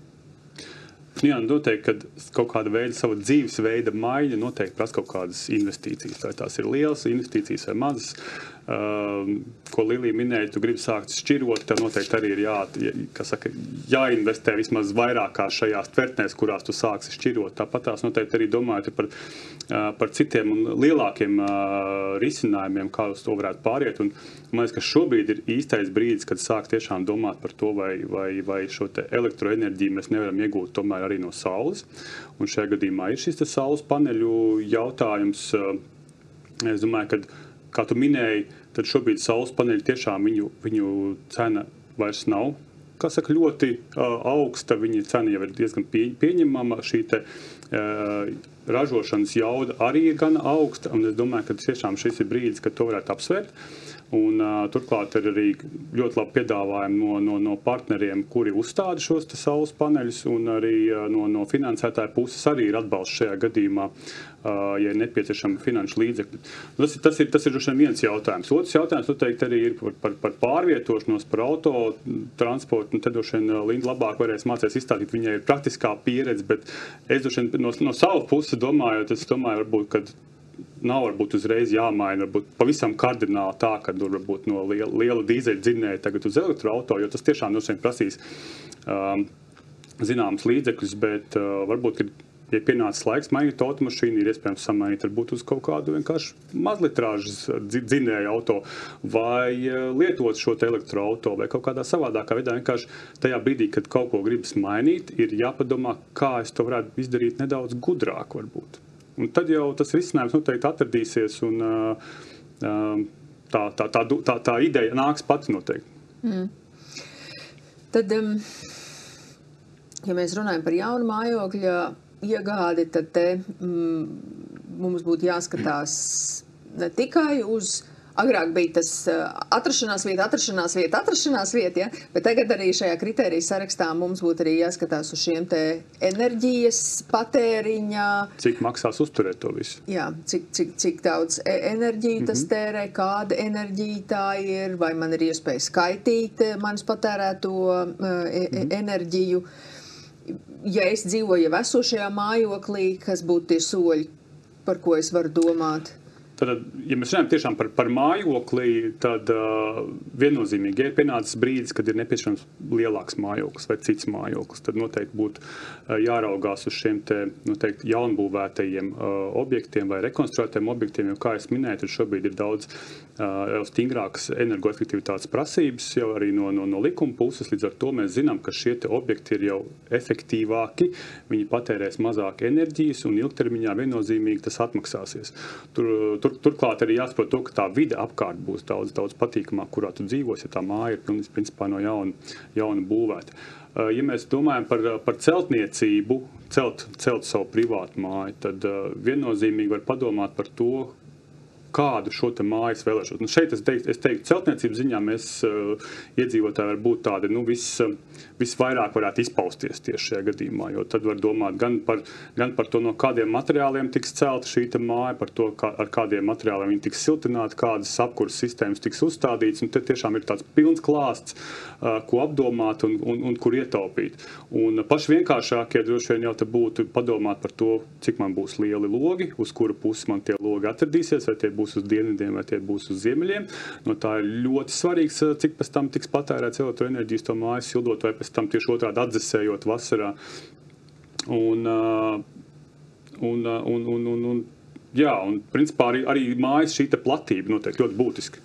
Jā, noteikti, kad kaut kāda veida sava dzīvesveida maiņa noteikti prasa kaut kādas investīcijas. Vai tās ir lielas investīcijas vai mazas. Uh, ko Lilija minēja, tu gribi sākt šķirot, tev noteikti arī ir jā, kā saka, jāinvestē vismaz vairākās šajās tvertnēs, kurās tu sāksi šķirot. Tāpat tās noteikti arī domājot par, uh, par citiem un lielākiem uh, risinājumiem, kā uz to varētu pāriet. Un man liekas, ka šobrīd ir īstais brīdis, kad sāk tiešām domāt par to, vai, vai, vai šo te elektroenerģiju mēs nevaram iegūt tomēr arī no saules. Un šajā gadījumā ir šis te saules paneļu jautājums. Uh, es domāju, ka kā tu minēji, tad šobrīd saules paneļi tiešām viņu, viņu cena vairs nav, kā saka, ļoti uh, augsta. Viņa cena jau ir diezgan pie, pieņemama. Šī te uh, ražošanas jauda arī ir gan augsta, un es domāju, ka tiešām šis ir brīdis, kad to varētu apsvērt. Un uh, turklāt ir arī ļoti labi piedāvājumi no, no, no partneriem, kuri uzstāda šos te saules paneļus, un arī uh, no, no finansētāja puses arī ir atbalsts šajā gadījumā, uh, ja ir nepieciešama finanšu līdzekļi. Tas ir, tas ir, tas ir viens jautājums. Otrs jautājums noteikti arī ir par, par, par pārvietošanos, par auto transportu, un te droši vien Linda labāk varēs mācēs izstāstīt, viņai ir praktiskā pieredze, bet es droši vien no, no savas puses domājot, es domāju, varbūt, kad nav varbūt uzreiz jāmaina, varbūt pavisam kardināli tā, ka tur varbūt no liela, liela dīzeļa dzinēja tagad uz elektroauto, jo tas tiešām nošķiet prasīs um, zināmas līdzekļus, bet uh, varbūt, kad ja pienācis laiks mainīt automašīnu, ir iespējams samainīt varbūt uz kaut kādu vienkārši mazlitrāžas dzinēju auto vai uh, lietot šo te elektroauto vai kaut kādā savādākā veidā. Vienkārši tajā brīdī, kad kaut ko gribas mainīt, ir jāpadomā, kā es to varētu izdarīt nedaudz gudrāk varbūt. Un tad jau tas risinājums noteikti atradīsies, un uh, tā, tā, tā, tā, tā ideja nāks pati noteikti. Mm. Tad, um, ja mēs runājam par jaunu mājokļa iegādi, tad te mm, mums būtu jāskatās ne tikai uz, agrāk bija tas atrašanās vieta, atrašanās vieta, atrašanās vieta, ja? Bet tagad arī šajā kritērija sarakstā mums būtu arī jāskatās uz šiem te enerģijas patēriņā. Cik maksās uzturēt to visu? Jā, cik, cik, cik daudz enerģiju tas mm-hmm. tērē, kāda enerģija tā ir, vai man ir iespēja skaitīt manis patērēto mm-hmm. enerģiju. Ja es dzīvoju jau esošajā mājoklī, kas būtu tie soļi, par ko es varu domāt? Tad, ja mēs runājam tiešām par, par mājokli, tad uh, viennozīmīgi, ja ir pienācis brīdis, kad ir nepieciešams lielāks mājoklis vai cits mājoklis, tad noteikti būtu uh, jāraugās uz šiem te, noteikti jaunbūvētajiem uh, objektiem vai rekonstruētajiem objektiem, jo, kā es minēju, tad šobrīd ir daudz uh, stingrākas energoefektivitātes prasības jau arī no, no, no likuma puses. Līdz ar to mēs zinām, ka šie te objekti ir jau efektīvāki, viņi patērēs mazāk enerģijas un ilgtermiņā viennozīmīgi tas atmaksāsies. Tur, Tur, turklāt arī jāsaprot to, ka tā vide apkārt būs daudz, daudz patīkamāk, kurā tu dzīvos, ja tā māja ir principā no jauna, jauna būvēta. Ja mēs domājam par, par celtniecību, celt, celt savu privātu māju, tad viennozīmīgi var padomāt par to, kādu šo te mājas vēlēšos. Un šeit es teiktu, es teiktu celtniecības ziņā mēs uh, iedzīvotāji var būt tādi, nu, vis, visvairāk varētu izpausties tieši šajā gadījumā, jo tad var domāt gan par, gan par to, no kādiem materiāliem tiks celta šī te māja, par to, kā, ar kādiem materiāliem viņi tiks siltināti, kādas apkuras sistēmas tiks uzstādītas, un te tiešām ir tāds pilns klāsts, uh, ko apdomāt un, un, un kur ietaupīt. Un paši vienkāršākie droši vien jau te būtu padomāt par to, cik man būs lieli logi, uz kura pusi man tie logi atradīsies, vai tie būs uz dienvidiem vai tie būs uz ziemeļiem. No tā ir ļoti svarīgs, cik pēc tam tiks patērēts elektroenerģijas to mājas sildot vai pēc tam tieši otrādi atdzesējot vasarā. Un, un, un, un, un, un jā, un principā arī, arī mājas šī te platība noteikti ļoti būtiski.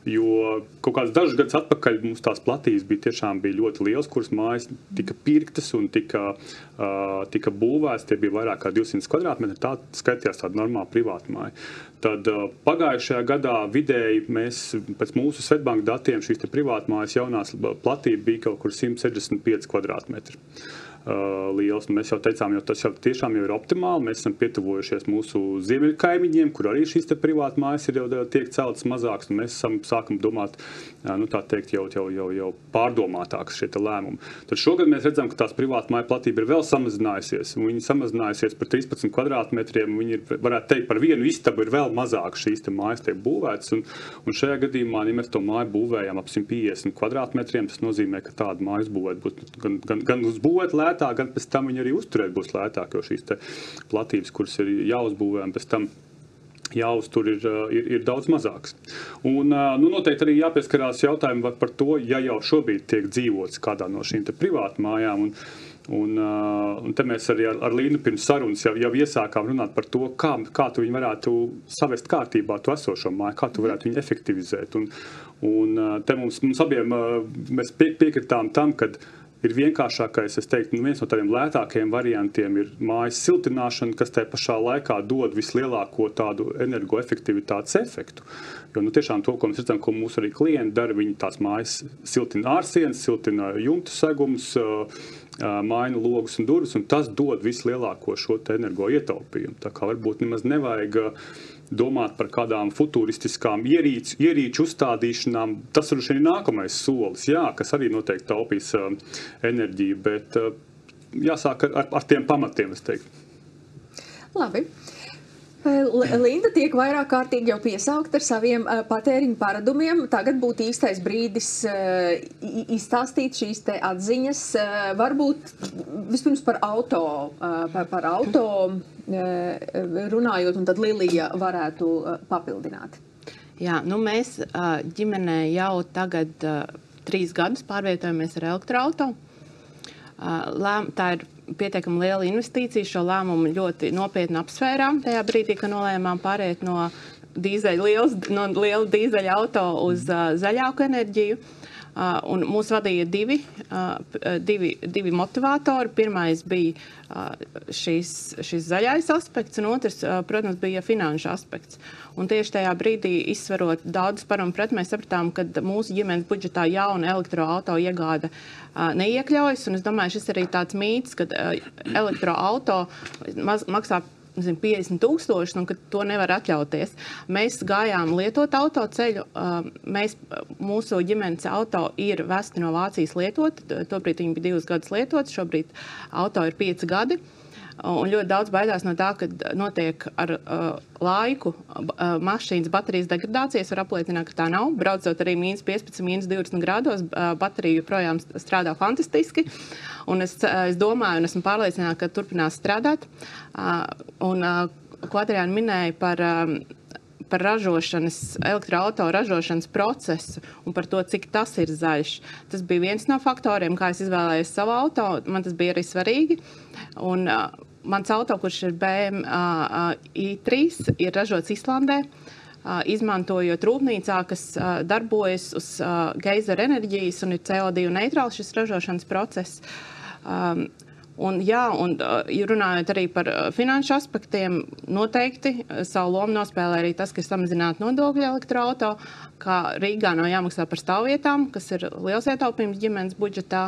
Jo kaut kāds dažus gadus atpakaļ mums tās platības bija tiešām bija ļoti liels, kuras mājas tika pirktas un tika, uh, tika būvēts. Tie bija vairāk kā divsimt kvadrātmetri, tā skaitījās tāda normāla privāta māja. Tad uh, pagājušajā gadā vidēji mēs pēc mūsu Svetbanka datiem šīs te privāta mājas jaunās platība bija kaut kur simt sešdesmit pieci kvadrātmetri. Uh, liels. Mēs jau teicām, jo tas jau tiešām jau ir optimāli. Mēs esam pietuvojušies mūsu ziemeļu kaimiņiem, kur arī šīs te privāta mājas ir jau tiek celtas mazākas, un mēs esam sākam domāt, uh, nu tā teikt, jau, jau, jau, jau pārdomātākas šie te lēmumi. Tad šogad mēs redzam, ka tās privāta māja platība ir vēl samazinājusies, un viņi samazinājusies par trīspadsmit kvadrātmetriem, un viņi ir, varētu teikt, par vienu istabu ir vēl mazāk šīs te mājas tiek būvētas, un, un šajā gadījumā, ja mēs to māju būvējām ap simt piecdesmit kvadrātmetriem, tas nozīmē, ka tāda mājas būvēt būs gan, gan, gan uzbūvēt lēt, gan pēc tam viņi arī uzturēt būs lētāk, jo šīs te platības, kuras ir jāuzbūvē, un pēc tam jāuztur ir, ir, ir daudz mazāks. Un nu, noteikti arī jāpieskarās jautājumu par to, ja jau šobrīd tiek dzīvots kādā no šīm te privātu mājām, un, un, un te mēs arī ar, ar Līnu pirms sarunas jau, jau iesākām runāt par to, kā, kā tu viņu varētu savest kārtībā, tu esošo māju, kā tu varētu viņu efektivizēt. Un, un te mums, mums abiem mēs pie, piekritām tam, kad ir vienkāršākais, es teiktu, viens no tādiem lētākajiem variantiem ir mājas siltināšana, kas tajā pašā laikā dod vislielāko tādu energoefektivitātes efektu. Jo nu, tiešām to, ko mēs redzam, ko mūsu arī klienti dara, viņi tās mājas siltina ārsienas, siltina jumtu segumus, maina logus un durvis, un tas dod vislielāko šo te energo ietaupījumu. Tā kā varbūt nemaz nevajag domāt par kādām futuristiskām ierīču, ierīču uzstādīšanām. Tas ir nākamais solis, jā, kas arī noteikti taupīs uh, enerģiju, bet uh, jāsāk ar, ar tiem pamatiem, es teiktu. Labi. Linda tiek vairāk kārtīgi jau piesaukt ar saviem uh, patēriņu paradumiem. Tagad būtu īstais brīdis uh, izstāstīt šīs te atziņas. Uh, varbūt vispirms par auto, uh, par, par auto uh, runājot, un tad Lilija varētu uh, papildināt. Jā, nu mēs uh, ģimenē jau tagad uh, trīs gadus pārvietojamies ar elektroauto. Uh, lēm, tā ir pietiekami liela investīcija. Šo lēmumu ļoti nopietni apsvērām tajā brīdī, kad nolēmām pāriet no, dīzeļa, liels, no liela dīzeļa auto uz uh, zaļāku enerģiju. Uh, un mūs vadīja divi, uh, divi, divi motivātori. Pirmais bija uh, šis, šis zaļais aspekts, un otrs, uh, protams, bija finanšu aspekts. Un tieši tajā brīdī, izsverot daudz par un pret, mēs sapratām, ka mūsu ģimenes budžetā jauna elektroauto iegāda uh, neiekļaujas. Un es domāju, šis arī tāds mīts, ka uh, elektroauto maz, maksā Zin, piecdesmit tūkstoši, un ka to nevar atļauties. Mēs gājām lietot autoceļu. Mēs, mūsu ģimenes auto ir vesti no Vācijas lietot. Tobrīd viņi bija divus gadus lietot, šobrīd auto ir pieci gadi. Un ļoti daudz baidās no tā, ka notiek ar uh, laiku uh, mašīnas baterijas degradācijas. Var apliecināt, ka tā nav. Braucot arī mīnus piecpadsmit, mīnus divdesmit grādos, uh, baterija joprojām strādā fantastiski. Un es, es domāju, un esmu pārliecināta, ka turpinās strādāt. Uh, un, uh, ko Adriāna minēja par, um, par ražošanas, elektroauto ražošanas procesu un par to, cik tas ir zaļš. Tas bija viens no faktoriem, kā es izvēlējos savu auto. Man tas bija arī svarīgi. Un, uh, mans auto, kurš ir B M I trīs, ir ražots Islandē, uh, izmantojot rūpnīcā, kas uh, darbojas uz uh, geizera enerģijas un ir C O divi neitrāls šis ražošanas process. Um, Un, jā, un runājot arī par finanšu aspektiem, noteikti savu lomu nospēlē arī tas, ka samazināt nodokļu elektroauto, kā Rīgā nav jāmaksā par stāvvietām, kas ir liels ietaupījums ģimenes budžetā,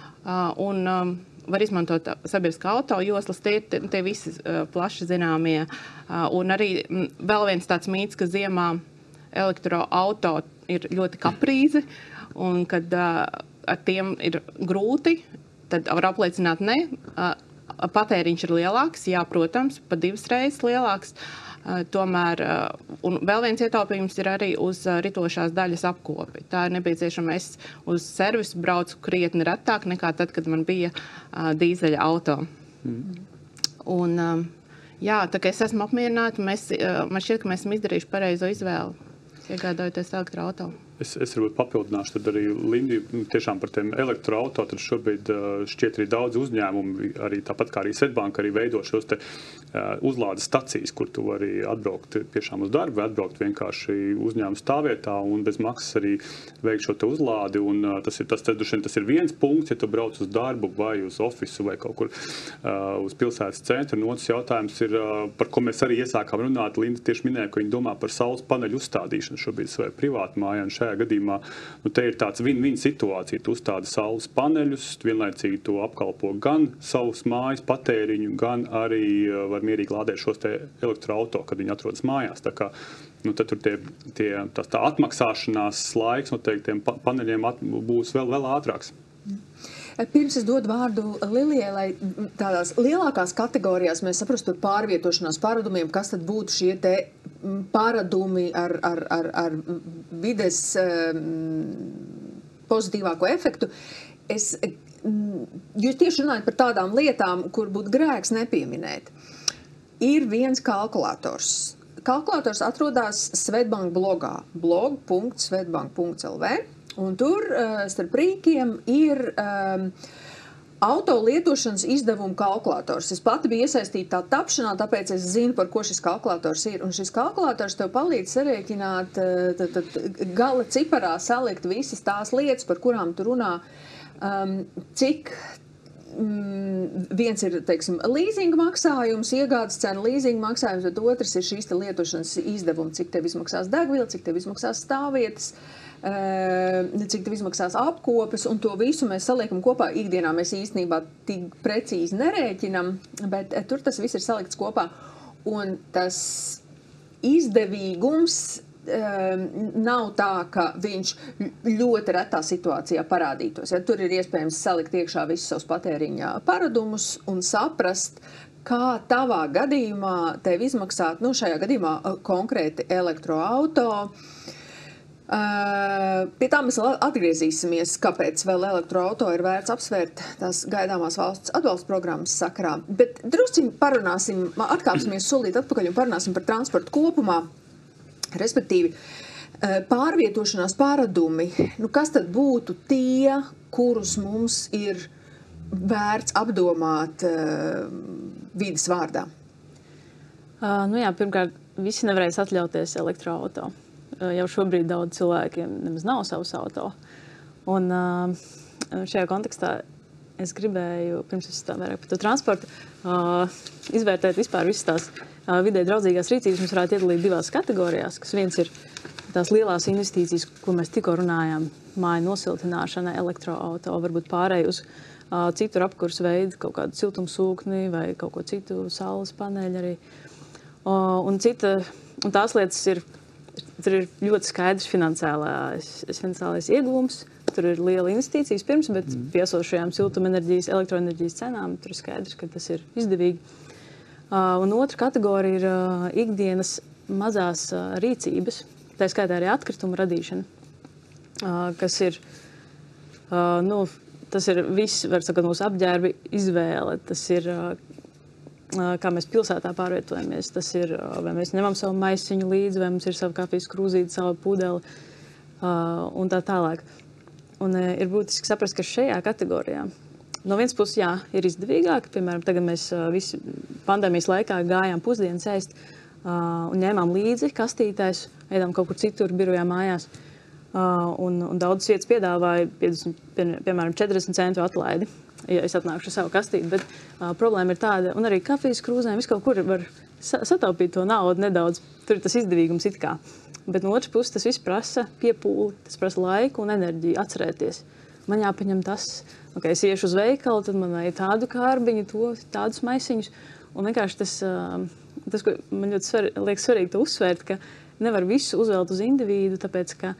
un var izmantot sabiedriskā auto joslas, tie ir tie visi plaši zināmie. Un arī vēl viens tāds mīts, ka ziemā elektroauto ir ļoti kaprīzi, un kad ar tiem ir grūti, tad var apliecināt, ne. Patēriņš ir lielāks, jā, protams, pa divas reizes lielāks. Tomēr, un vēl viens ietaupījums ir arī uz ritošās daļas apkopi. Tā ir nepieciešama. Es uz servisu braucu krietni retāk nekā tad, kad man bija dīzeļa auto. Mm. Un, jā, tā kā es esmu apmierināta, mēs, man šķiet, ka mēs esam izdarījuši pareizo izvēli, iegādājoties elektroauto. Es, es varbūt papildināšu tad arī Lindi tiešām par tiem elektroauto, tad šobrīd šķiet arī daudz uzņēmumu, arī tāpat kā arī Swedbank, arī veido šos te uzlādes stacijas, kur tu vari atbraukt tiešām uz darbu, atbraukt vienkārši uzņēmuma stāvvietā un bez maksas arī veikt šo te uzlādi. Un tas ir, tas, tas ir viens punkts, ja tu brauc uz darbu vai uz ofisu vai kaut kur uh, uz pilsētas centru. Un otrs jautājums ir, uh, par ko mēs arī iesākām runāt. Linda tieši minēja, ka viņi domā par saules paneļu uzstādīšanu šobrīd savai privātu mājā. Un šajā gadījumā nu, te ir tāds win-win situācija. Tu uzstādi saules paneļus, vienlaicīgi to apkalpo gan savus mājas patēriņu, gan arī uh, var mierīgi lādēt šos te elektroauto, kad viņi atrodas mājās. Tā kā, nu, tad tur tie, tie, tā, tā atmaksāšanās laiks noteikti tiem paneļiem at, būs vēl, vēl ātrāks. Pirms es dodu vārdu Lilijai, lai tādās lielākās kategorijās mēs saprastu par pārvietošanās paradumiem, kas tad būtu šie te paradumi ar, ar, ar, ar vides um, pozitīvāko efektu. Es, jūs tieši runājat par tādām lietām, kur būtu grēks nepieminēt. Ir viens kalkulators. Kalkulators atrodas Swedbank blogā, blog punkt swedbank punkt l v. Un tur uh, starp rīkiem ir um, auto lietošanas izdevumu kalkulators. Es pati biju iesaistīta tā tapšanā, tāpēc es zinu, par ko šis kalkulators ir. Un šis kalkulators tev palīdz sarēķināt, uh, tad, tad gala ciparā salikt visas tās lietas, par kurām tu runā, um, cik mm, viens ir, teiksim, leasinga maksājums, iegādes cena leasinga maksājums, bet otrs ir šīs te lietošanas izdevumi, cik tev izmaksās degviela, cik tev izmaksās stāvvietas, cik tev izmaksās apkopes, un to visu mēs saliekam kopā. Ikdienā mēs īstenībā tik precīzi nerēķinam, bet tur tas viss ir salikts kopā. Un tas izdevīgums um, nav tā, ka viņš ļoti retā situācijā parādītos. Ja, tur ir iespējams salikt iekšā visus savus patēriņa paradumus un saprast, kā tavā gadījumā tev izmaksāt, nu šajā gadījumā konkrēti elektroauto. Uh, pie tā mēs atgriezīsimies, kāpēc vēl elektroauto ir vērts apsvērt tās gaidāmās valsts atbalsta programmas sakarā. Bet drusciņi parunāsim, atkāpsimies solīt atpakaļ un parunāsim par transportu kopumā, respektīvi uh, pārvietošanās paradumi. Nu, kas tad būtu tie, kurus mums ir vērts apdomāt uh, vides vārdā? Uh, nu jā, pirmkārt, visi nevarēs atļauties elektroauto. Jau šobrīd daudz cilvēkiem nemaz nav savs auto. Un šajā kontekstā es gribēju, pirms es tā vairāk par to transportu, izvērtēt vispār visas tās vidē draudzīgās rīcības. Mēs varētu iedalīt divās kategorijās, kas viens ir tās lielās investīcijas, ko mēs tikko runājām, māju nosiltināšana, elektroauto, varbūt pārēj uz citu apkurs veidu, kaut kādu siltumsūkni vai kaut ko citu, saules paneļu arī. Un, cita, un tās lietas ir Tur ir ļoti skaidrs finansiālais, finansiālais ieguvums. Tur ir liela investīcijas pirms, bet mm. piesošajām siltumenerģijas, elektroenerģijas cenām tur ir skaidrs, ka tas ir izdevīgi. Uh, un otra kategorija ir uh, ikdienas mazās uh, rīcības, tā skaitā arī atkrituma radīšana, uh, kas ir, uh, nu, tas ir viss, var sakot, mūsu apģērbi izvēle, tas ir uh, kā mēs pilsētā pārvietojamies. Tas ir, vai mēs ņemam savu maisiņu līdzi, vai mums ir savu kafijas krūzīti, savu pudeli uh, un tā tālāk. Un uh, ir būtiski saprast, ka šajā kategorijā no vienas puses, jā, ir izdevīgāk. Piemēram, tagad mēs uh, visi pandēmijas laikā gājām pusdienas ēst uh, un ņēmām līdzi kastītēs, ēdām kaut kur citur, birojā mājās. Uh, un, un daudzas vietas piedāvāja piecdesmit, pie, piemēram, četrdesmit centu atlaidi, ja es atnākšu ar savu kastīti, bet uh, problēma ir tāda, un arī kafijas krūzēm visu kaut kur var sa sataupīt to naudu nedaudz, tur ir tas izdevīgums it kā. Bet no otras puses tas viss prasa piepūli, tas prasa laiku un enerģiju atcerēties. Man jāpaņem tas, ok, es iešu uz veikalu, tad man vajag tādu kārbiņu, to, tādus maisiņus, un vienkārši tas, uh, tas ko man ļoti svar, liekas svarīgi to uzsvērt, ka nevar visu uzvelt uz individu, tāpēc, ka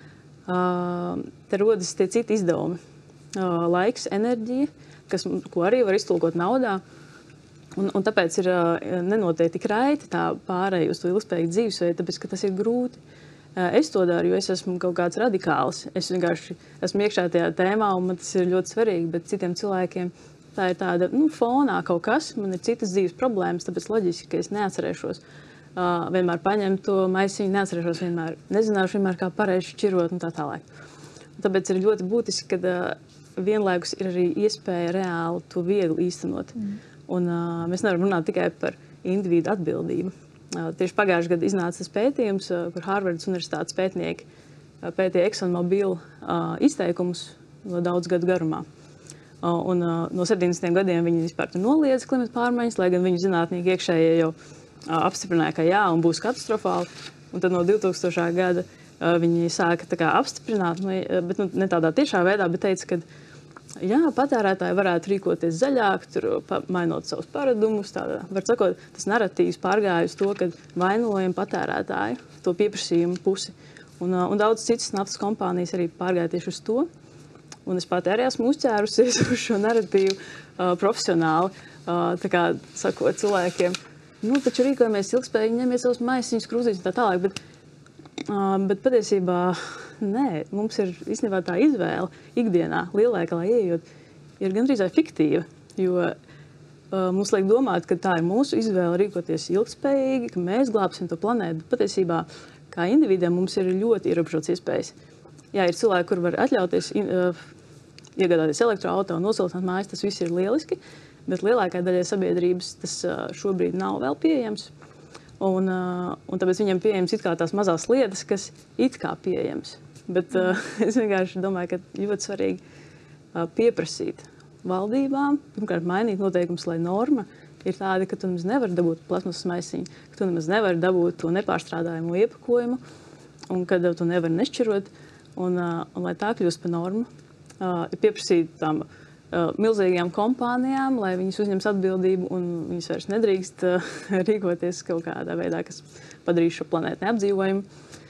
uh, te rodas tie citi izdevumi. Uh, laiks, enerģija, kas, ko arī var iztulkot naudā. Un, un tāpēc ir uh, nenotiek tik raiti tā pārēj uz to ilgspējīgu dzīvesveidu, tāpēc, ka tas ir grūti. Uh, es to daru, jo es esmu kaut kāds radikāls. Es vienkārši esmu iekšā tajā tēmā, un man tas ir ļoti svarīgi, bet citiem cilvēkiem tā ir tāda, nu, fonā kaut kas, man ir citas dzīves problēmas, tāpēc loģiski, ka es neatcerēšos uh, vienmēr paņemt to maisiņu, neatcerēšos vienmēr, nezināšu vienmēr, kā pareizi šķirot un tā tālāk. Un tāpēc ir ļoti būtiski, ka uh, vienlaikus ir arī iespēja reāli to viegli īstenot. Mm. Un uh, mēs nevaram runāt tikai par individu atbildību. Uh, tieši pagājušajā gadā iznāca tas pētījums, uh, kur Harvardas universitātes pētnieki uh, pētīja ExxonMobil uh, izteikumus no daudz gadu garumā. Uh, un uh, no septiņdesmitiem gadiem viņi vispār noliedza klimata pārmaiņas, lai gan viņu zinātnieki iekšējie jau uh, apstiprināja, ka jā, un būs katastrofāli. Un tad no divtūkstošā gada uh, viņi sāka tā kā apstiprināt, nu, bet nu, ne tādā tiešā veidā, bet teica, ka jā, patērētāji varētu rīkoties zaļāk, tur mainot savus paradumus. Tādā. Var sakot, tas narratīvs pārgāja uz to, ka vainojam patērētāju, to pieprasījumu pusi. Un, un daudz citas naftas kompānijas arī pārgāja tieši uz to. Un es pat arī esmu uzķērusies uz šo narratīvu uh, profesionāli. Uh, tā kā sakot cilvēkiem, nu taču rīkojamies ilgspējīgi, ņemiet savus maisiņus, krūzītes un tā tālāk. Bet, uh, bet patiesībā nē, mums ir īstenībā tā izvēle ikdienā lielveikalā ieejot, ir gandrīz vai fiktīva, jo uh, mums liek domāt, ka tā ir mūsu izvēle rīkoties ilgspējīgi, ka mēs glābsim to planētu. Patiesībā, kā individiem, mums ir ļoti ierobežotas iespējas. Jā, ir cilvēki, kur var atļauties uh, iegādāties elektroauto un nosiltināt mājas, tas viss ir lieliski, bet lielākai daļai sabiedrības tas uh, šobrīd nav vēl pieejams. Un, uh, un tāpēc viņiem pieejams it kā tās mazās lietas, kas it kā pieejams. Bet uh, es vienkārši domāju, ka ļoti svarīgi uh, pieprasīt valdībām, pirmkārt mainīt noteikumus, lai norma ir tāda, ka tu nemaz nevari dabūt plasmasas maisiņu, ka tu nemaz nevari dabūt to nepārstrādājumu iepakojumu, un kad tu nevari nešķirot, un, uh, un lai tā kļūst par normu, uh, ir pieprasīt tām uh, milzīgajām kompānijām, lai viņas uzņems atbildību, un viņas vairs nedrīkst uh, rīkoties kaut kādā veidā, kas padarīs šo planētu neapdzīvojumu.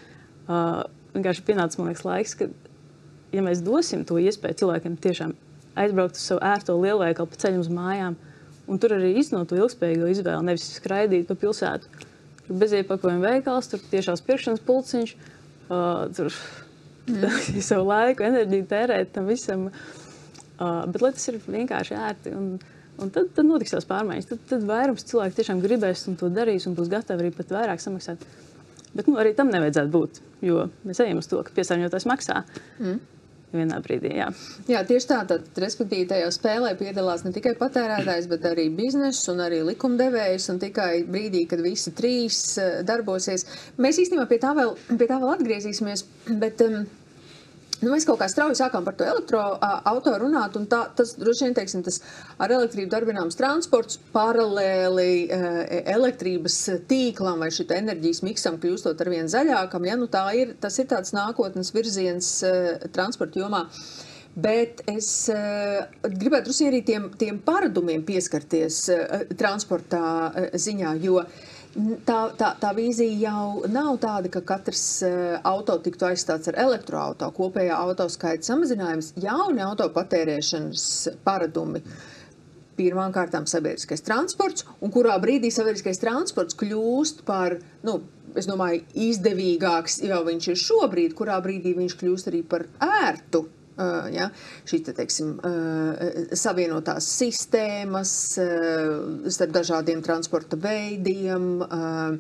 Uh, Vienkārši pienācis, man liekas, laiks, ka, ja mēs dosim to iespēju cilvēkiem tiešām aizbraukt uz savu ērto lielveikalu pa ceļu uz mājām, un tur arī iznot to ilgspējīgo izvēli, nevis skraidīt pa pilsētu. Tur beziepakojuma veikals, tur tiešās pirkšanas pulciņš, uh, tur mm. savu laiku, enerģiju tērēt tam visam. Uh, bet lai tas ir vienkārši ērti, un, un tad, tad notiks tās pārmaiņas. Tad, tad vairums cilvēku tiešām gribēs un to darīs, un būs gatavi arī pat vairāk samaksāt. Bet nu, arī tam nevajadzētu būt, jo mēs ejam uz to, ka piesārņotājs maksā mm. vienā brīdī. Jā, jā tieši tā. Tad, respektīvi, tajā spēlē piedalās ne tikai patērētājs, bet arī bizness un arī likumdevējs. Un tikai brīdī, kad visi trīs darbosies, mēs īstenībā pie tā vēl, pie tā vēl atgriezīsimies. Bet, um, nu, mēs kaut kā strauji sākām par to elektroauto runāt, un tā, tas, droši vien, teiksim, tas ar elektrību darbināms transports paralēli elektrības tīklam vai šita enerģijas miksam kļūstot arvien zaļākam, ja, nu tā ir, tas ir tāds nākotnes virziens transporta jomā. Bet es uh, gribētu drusku arī tiem, tiem paradumiem pieskarties uh, transportā uh, ziņā, jo Tā, tā, tā vīzija jau nav tāda, ka katrs uh, auto tiktu aizstāts ar elektroauto, kopējā autoskaita samazinājums, jauni auto patērēšanas paradumi. Pirmām kārtām sabiedriskais transports, un kurā brīdī sabiedriskais transports kļūst par, nu, es domāju, izdevīgāks, jau viņš ir šobrīd, kurā brīdī viņš kļūst arī par ērtu. Uh, ja, šī, teiksim, uh, savienotās sistēmas uh, starp dažādiem transporta veidiem, uh,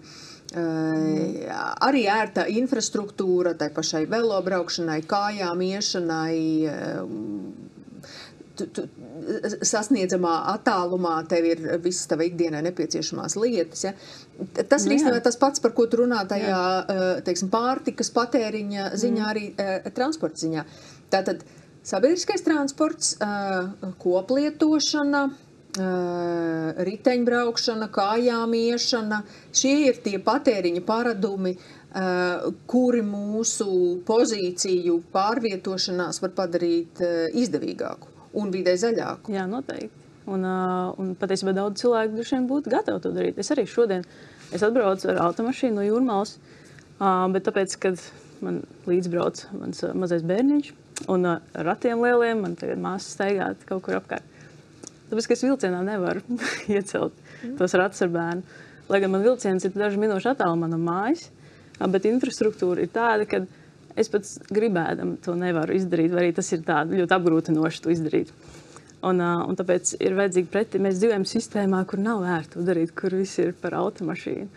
uh, arī ērta infrastruktūra tai pašai velobraukšanai, kājām iešanai, uh, tu, tu, sasniedzamā attālumā tev ir visas tava ikdienai nepieciešamās lietas. Ja. Tas ir īstenībā tas pats, par ko tu runā tajā uh, teiksim, pārtikas patēriņa ziņā, arī uh, transporta ziņā. Tātad sabiedriskais transports, koplietošana, riteņbraukšana, kājām iešana, šie ir tie patēriņa paradumi, kuri mūsu pozīciju pārvietošanās var padarīt izdevīgāku un vidē zaļāku. Jā, noteikti. Un, un patiesībā daudz cilvēku droši vien būtu gatavi to darīt. Es arī šodien es atbraucu ar automašīnu no Jūrmalas, bet tāpēc, kad man līdzbrauc mans mazais bērniņš, un ar ratiem lieliem man tagad māsa staigāt kaut kur apkārt. Tāpēc, ka es vilcienā nevaru iecelt tos ratus ar bērnu. Lai gan man vilciens ir daži minūšu attālumā no mājas, bet infrastruktūra ir tāda, ka es pats gribēdam to nevaru izdarīt, vai arī tas ir tāda ļoti apgrūtinoši to izdarīt. Un, un tāpēc ir vajadzīgi pretī. Mēs dzīvojam sistēmā, kur nav ērti to darīt, kur viss ir par automašīnu.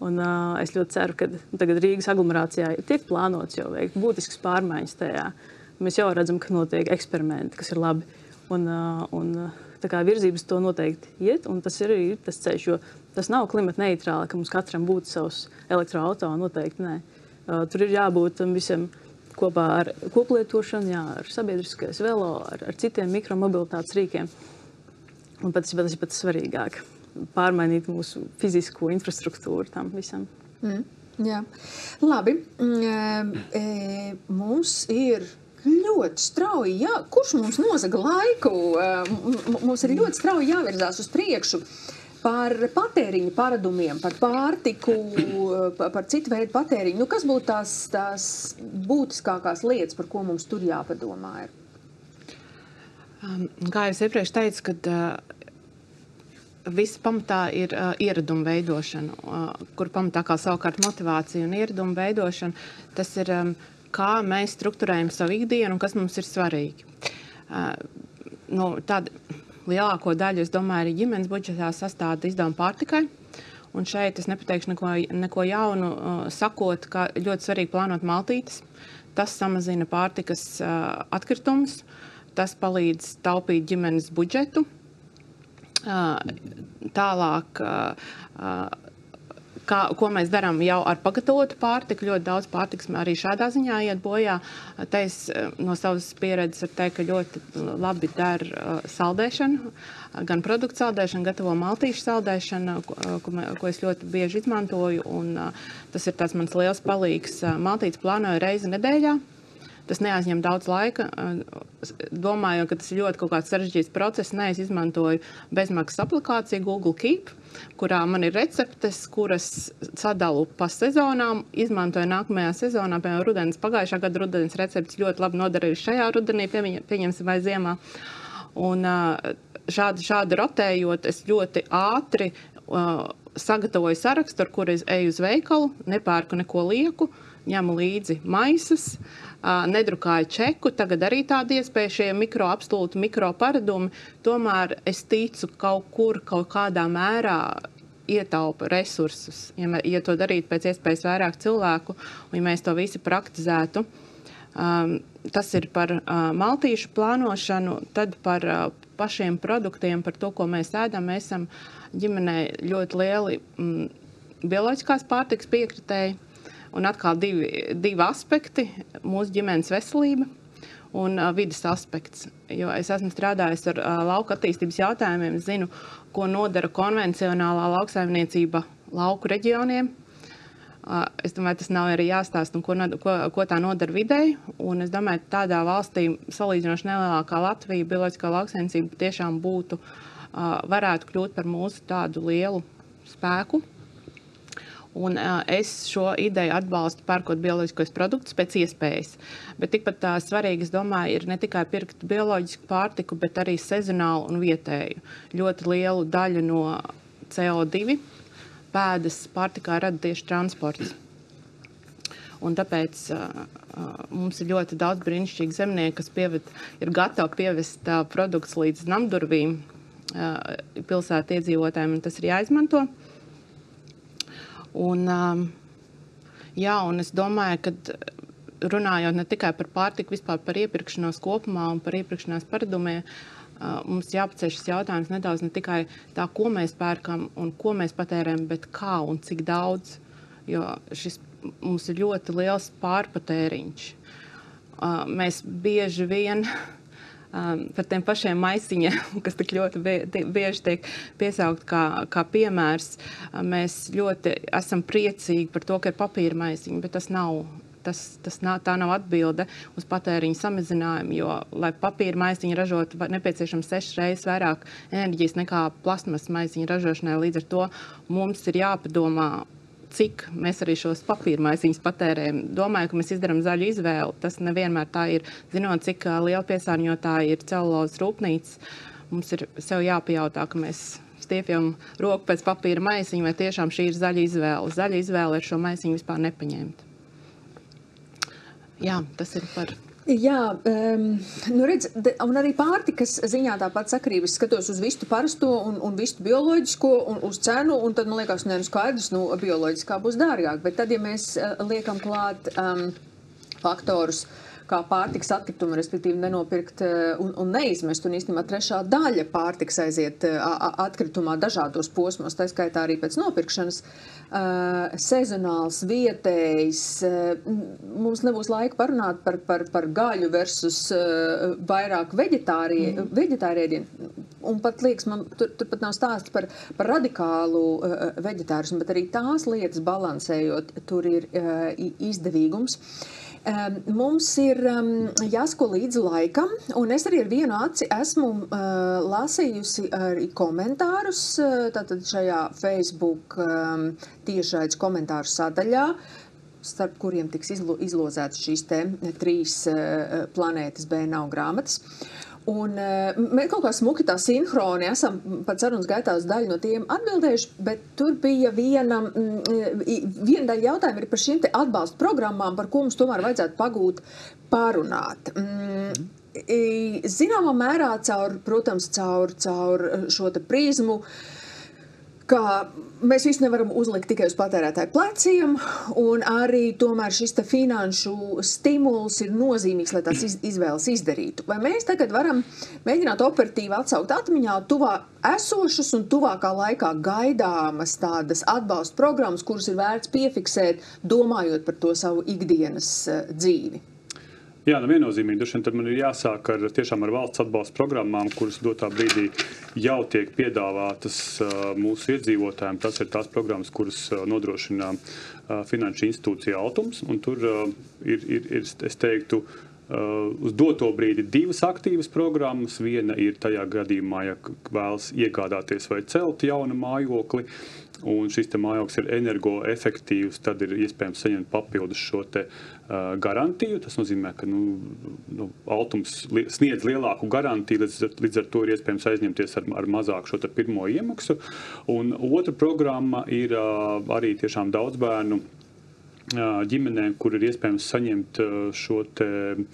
Un, uh, es ļoti ceru, ka tagad Rīgas aglomerācijā tiek plānots jau veikt būtiskas pārmaiņas tajā. Mēs jau redzam, ka notiek eksperimenti, kas ir labi. Un, uh, un tā kā virzības to noteikti iet, un tas ir, ir tas ceļš, jo tas nav klimata neitrāli, ka mums katram būtu savs elektroauto, noteikti nē. Uh, tur ir jābūt visam kopā ar koplietošanu, jā, ar sabiedriskais velo, ar, ar citiem mikromobilitātes rīkiem. Un pat, tas ir pat svarīgāk. Pārmainīt mūsu fizisko infrastruktūru tam visam. Mm, jā. Labi. Mm, e, mums ir ļoti strauji, jā, kurš mums nozaga laiku? M mums ir ļoti strauji jāvirzās uz priekšu par patēriņu paradumiem, par pārtiku, par, par citu veidu patēriņu. Nu, kas būtu tās, tās būtiskākās lietas, par ko mums tur jāpadomā ir? Um, kā jau es iepriekš teicu, kad uh, viss pamatā ir uh, ieraduma veidošana, uh, kur pamatā kā savukārt motivācija un ieraduma veidošana. Tas ir, um, kā mēs strukturējam savu ikdienu un kas mums ir svarīgi. Uh, nu, tāda lielāko daļu, es domāju, arī ģimenes budžetā sastāda izdevuma pārtikai. Un šeit es nepateikšu neko, neko jaunu, uh, sakot, ka ļoti svarīgi plānot maltītes. Tas samazina pārtikas uh, atkritumus, tas palīdz taupīt ģimenes budžetu. Tālāk, kā, ko mēs darām jau ar pagatavotu pārtiku, ļoti daudz pārtikas arī šādā ziņā iet bojā. Te es no savas pieredzes var teikt, ka ļoti labi der saldēšana, gan produktu saldēšana, gatavo maltīšu saldēšana, ko, ko es ļoti bieži izmantoju, un tas ir tāds mans liels palīgs. Maltītes plānoju reizi nedēļā. Tas neaizņem daudz laika. Domāju, ka tas ir ļoti kaut kāds sarežģīts process. Nē, es izmantoju bezmaksas aplikāciju Google Keep, kurā man ir receptes, kuras sadalu pa sezonām. Izmantoju nākamajā sezonā, piemēram, rudenis. Pagājušā gada rudenis receptes ļoti labi noderējuši šajā rudenī, pieņemsim vai ziemā. Un šādi, šādi rotējot, es ļoti ātri uh, sagatavoju sarakstu, ar kuru es eju uz veikalu, nepērku neko lieku, ņemu līdzi maisas, nedrukāju čeku, tagad arī tāda iespēja šie mikro absolūti, mikro paradumi. Tomēr es ticu kaut kur, kaut kādā mērā ietaupa resursus. Ja, ja to darītu pēc iespējas vairāk cilvēku, un ja mēs to visi praktizētu, um, tas ir par uh, maltīšu plānošanu, tad par uh, pašiem produktiem, par to, ko mēs ēdam. Mēs esam ģimenē ļoti lieli mm, bioloģiskās pārtikas piekritēji. Un atkal divi, divi aspekti - mūsu ģimenes veselība un uh, vidas aspekts. Jo es esmu strādājis ar uh, lauku attīstības jautājumiem, zinu, ko nodara konvencionālā lauksaimniecība lauku reģioniem. Uh, es domāju, tas nav arī jāstāst, un ko, ko, ko tā nodara videi. Un es domāju, tādā valstī salīdzinoši nelielākā Latvija bioloģiskā lauksaimniecība tiešām būtu, uh, varētu kļūt par mūsu tādu lielu spēku. Un uh, es šo ideju atbalstu pērkot bioloģiskos produktus pēc iespējas. Bet tikpat uh, svarīgi, es domāju, ir ne tikai pirkt bioloģisku pārtiku, bet arī sezonālu un vietēju. Ļoti lielu daļu no C O divi pēdas pārtikā rada tieši transports. Un tāpēc uh, uh, mums ir ļoti daudz brīnišķīgi zemnieki, kas pieved, ir gatavi pievest uh, produktus līdz namdurvīm uh, pilsētu iedzīvotājiem, un tas ir jāizmanto. Un, um, jā, un es domāju, ka runājot ne tikai par pārtiku, vispār par iepirkšanos kopumā un par iepirkšanās paradumiem, uh, mums jāpaceļ šis jautājums nedaudz ne tikai tā, ko mēs pērkam un ko mēs patērējam, bet kā un cik daudz, jo šis mums ir ļoti liels pārpatēriņš. Uh, mēs bieži vien Um, par tiem pašiem maisiņiem, kas tik ļoti bieži tiek piesaukt kā, kā piemērs, mēs ļoti esam priecīgi par to, ka ir papīra maisiņi, bet tas nav, tas, tas nav, tā nav atbilde uz patēriņu samazinājumu, jo, lai papīra maisiņi ražotu, nepieciešams sešas reizes vairāk enerģijas nekā plasmas maisiņu ražošanai. Līdz ar to mums ir jāpadomā, cik mēs arī šos papīra maisiņus patērējam. Domāju, ka mēs izdarām zaļu izvēli. Tas nevienmēr tā ir. Zinot, cik liela piesārņotāja ir celulozes rūpnīcas, mums ir sev jāpajautā, ka mēs stiepjam roku pēc papīra maisiņu, vai tiešām šī ir zaļa izvēle. Zaļa izvēle ir šo maisiņu vispār nepaņemt. Jā, tas ir par Jā, um, nu redz, de, un arī pārtikas ziņā tāpat sakrības skatos uz vistu parasto un, un vistu bioloģisko un uz cenu, un tad man liekas, ne, nu skaidrs, nu bioloģiskā būs dārgāk, bet tad, ja mēs uh, liekam klāt um, faktorus, kā pārtikas atkritumu, respektīvi nenopirkt un, un neizmest, un īstenībā trešā daļa pārtikas aiziet atkritumā dažādos posmos, tā skaitā arī pēc nopirkšanas, uh, sezonāls, vietējs, uh, mums nebūs laika parunāt par, par, par gaļu versus uh, vairāk veģetārie, veģetārēdienu, un pat liekas, man tur, tur pat nav stāsts par, par radikālu uh, veģetārismu, bet arī tās lietas balansējot, tur ir uh, izdevīgums. Um, mums ir um, jāsako līdzi laikam, un es arī ar vienu aci esmu uh, lasījusi arī komentārus, uh, tātad šajā Facebook um, tiešraides komentāru sadaļā, starp kuriem tiks izlo, izlozētas šīs te trīs uh, planētas B N A grāmatas. Un uh, mēs kaut kā smuki tā sinhroni esam pat sarunas gaitā uz daļu no tiem atbildējuši, bet tur bija viena, mm, viena daļa jautājuma ir par šīm te atbalstu programmām, par ko mums tomēr vajadzētu pagūt pārunāt. Mm, zināmā mērā caur, protams, caur, caur šo te prizmu, ka mēs visu nevaram uzlikt tikai uz patērētāju pleciem, un arī tomēr šis te finanšu stimuls ir nozīmīgs, lai tās iz, izvēles izdarītu. Vai mēs tagad varam mēģināt operatīvi atsaukt atmiņā tuvā esošas un tuvākā laikā gaidāmas tādas atbalsta programmas, kuras ir vērts piefiksēt, domājot par to savu ikdienas uh, dzīvi? Jā, nu viennozīmīgi. Droši vien tad man ir jāsāk ar, tiešām ar valsts atbalsta programmām, kuras dotā brīdī jau tiek piedāvātas uh, mūsu iedzīvotājiem. Tas ir tās programmas, kuras uh, nodrošina uh, finanšu institūcija Altums. Un tur uh, ir, ir, ir, es teiktu, uh, uz doto brīdi divas aktīvas programmas. Viena ir tajā gadījumā, ja vēlas iegādāties vai celt jaunu mājokli, un šis te mājoklis ir energoefektīvs, tad ir iespējams saņemt papildus šo te uh, garantiju. Tas nozīmē, ka nu, nu, Altums li, sniedz lielāku garantiju, līdz, līdz ar to ir iespējams aizņemties ar, ar mazāku šo te pirmo iemaksu. Un otra programma ir uh, arī tiešām daudz bērnu uh, ģimenēm, kur ir iespējams saņemt uh, šo te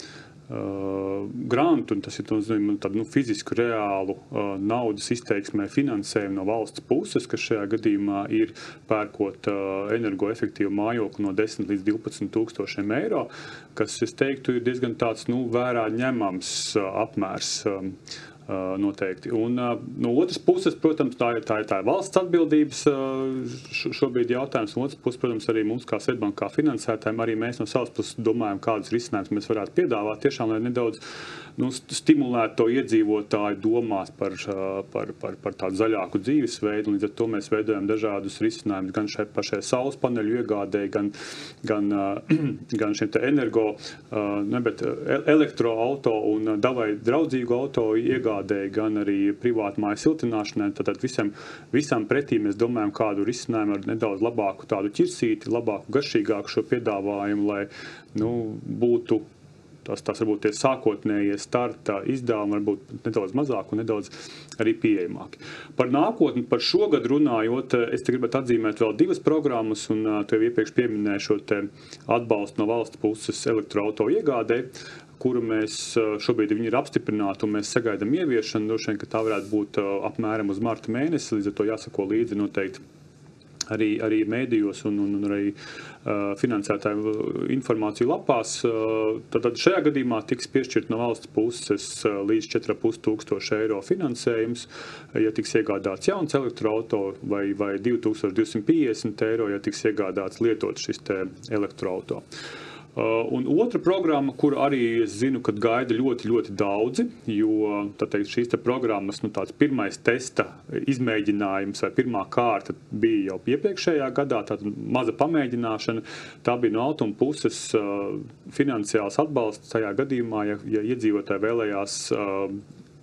Uh, grantu, un tas ir nozīmē tādu nu, fizisku, reālu uh, naudas izteiksmē finansējumu no valsts puses, kas šajā gadījumā ir pērkot uh, energoefektīvu mājokli no desmit līdz divpadsmit tūkstošiem eiro, kas, es teiktu, ir diezgan tāds, nu, vērā ņemams uh, apmērs. Um, Uh, noteikti. Un uh, no otras puses, protams, tā ir, tā ir, tā ir valsts atbildības uh, šobrīd jautājums. No otras puses, protams, arī mums kā Swedbank, kā finansētājiem, arī mēs no savas puses domājam, kādus risinājumus mēs varētu piedāvāt. Tiešām, lai nedaudz nu, stimulētu to iedzīvotāju domās par, uh, par, par, par tādu zaļāku dzīvesveidu. Līdz ar to mēs veidojam dažādus risinājumus gan šai pašai saules paneļu iegādēji, gan, gan, uh, gan šiem te energo, uh, ne, bet elektroauto un davai draudzīgu auto iegādēji, gan arī privātu māju siltināšanai. Tātad visam, visam pretī mēs domājam kādu risinājumu ar nedaudz labāku tādu ķirsīti, labāku, garšīgāku šo piedāvājumu, lai nu, būtu tas, tas varbūt tie sākotnējie starta izdevumi varbūt nedaudz mazāk un nedaudz arī pieejamāki. Par nākotni, par šogad runājot, es te gribētu atzīmēt vēl divas programmas, un tu jau iepriekš pieminēju šo te atbalstu no valsts puses elektroauto iegādē, kuru mēs šobrīd viņi ir apstiprināti un mēs sagaidām ieviešanu. Droši vien, ka tā varētu būt apmēram uz marta mēnesi, līdz ar to jāsako līdzi noteikti arī, arī mēdījos un, un, un arī uh, finansētāju informāciju lapās. Uh, tad šajā gadījumā tiks piešķirt no valsts puses uh, līdz četri ar pus tūkstoši eiro finansējums, ja tiks iegādāts jauns elektroauto, vai, vai divi tūkstoši divsimt piecdesmit eiro, ja tiks iegādāts lietot šis te elektroauto. Uh, un otra programma, kur arī es zinu, ka gaida ļoti, ļoti daudzi, jo tā teikt, šīs te programmas, nu, tāds pirmais testa izmēģinājums vai pirmā kārta bija jau iepriekšējā gadā, tāda maza pamēģināšana. Tā bija no Altuma puses uh, finansiāls atbalsts tajā gadījumā, ja, ja iedzīvotāji vēlējās uh,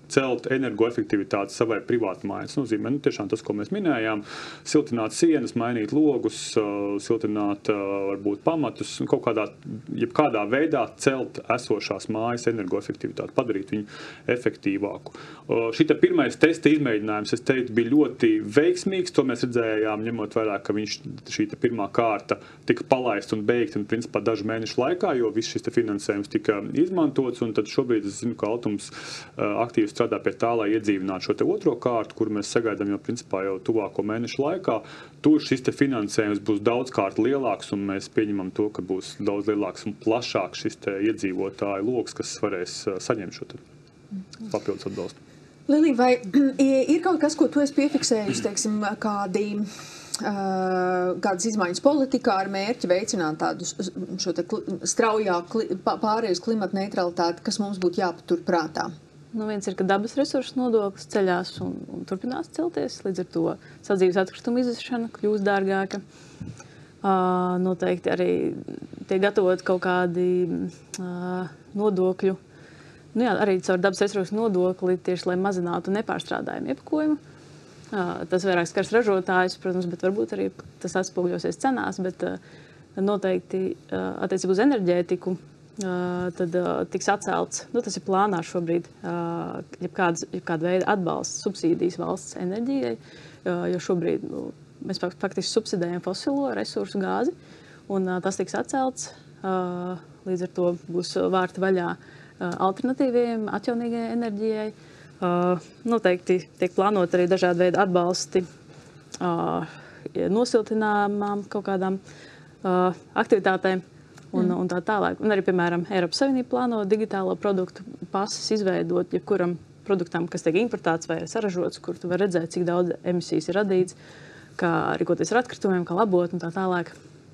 celt energoefektivitāti savai privātmājai. Tas nozīmē, nu, tiešām tas, ko mēs minējām, siltināt sienas, mainīt logus, siltināt varbūt pamatus, kaut kādā, jebkādā veidā celt esošās mājas energoefektivitāti, padarīt viņu efektīvāku. Šita pirmais testa izmēģinājums, es teiktu, bija ļoti veiksmīgs. To mēs redzējām, ņemot vērā, ka viņš šī pirmā kārta tika palaista un beigta, un principā dažu mēnešu laikā, jo viss šis finansējums tika izmantots, un tad šobrīd es zinu, ka Altums aktīvi strādā pie tā, lai iedzīvinātu šo te otro kārtu, kur mēs sagaidām jau principā jau tuvāko mēnešu laikā. Tur šis te finansējums būs daudzkārt lielāks, un mēs pieņemam to, ka būs daudz lielāks un plašāks šis te iedzīvotāju loks, kas varēs saņemt šo te papildus atbalstu. Lilija, vai ir kaut kas, ko tu esi piefiksējusi, teiksim, kādi kādas izmaiņas politikā ar mērķi veicināt tādu šo te straujāku pārēju uz klimata neutralitāti, kas mums būtu jāpatur prātā? Nu, viens ir, ka dabas resursu nodoklis ceļās un, un turpinās celties, līdz ar to sadzīves atkritumu izvešana kļūs dārgāka. Uh, noteikti arī tiek gatavot kaut kādi uh, nodokļu, nu jā, arī caur dabas resursu nodokli tieši, lai mazinātu nepārstrādājumu iepakojumu. Uh, tas vairāk skars ražotājus, protams, bet varbūt arī tas atspoguļosies cenās, bet uh, noteikti uh, attiecībā uz enerģētiku uh, tad uh, tiks atcelts, nu tas ir plānā šobrīd, uh, jebkāds, jebkāda veida atbalsts, subsīdijas valsts enerģijai, uh, jo šobrīd nu, mēs faktiski subsidējam fosilo resursu gāzi, un uh, tas tiks atcelts, uh, līdz ar to būs vārti vaļā uh, alternatīviem, atjaunīgajai enerģijai. Uh, noteikti tiek plānot arī dažādi veidi atbalsti uh, nosiltināmām kaut kādām uh, aktivitātēm un, mm. un tā tālāk. Un arī, piemēram, Eiropas Savienība plāno digitālo produktu pases izveidot jebkuram produktam, kas tiek importēts vai saražots, kur tu var redzēt, cik daudz emisijas ir radīts, kā rīkoties ar atkritumiem, kā labot un tā tālāk.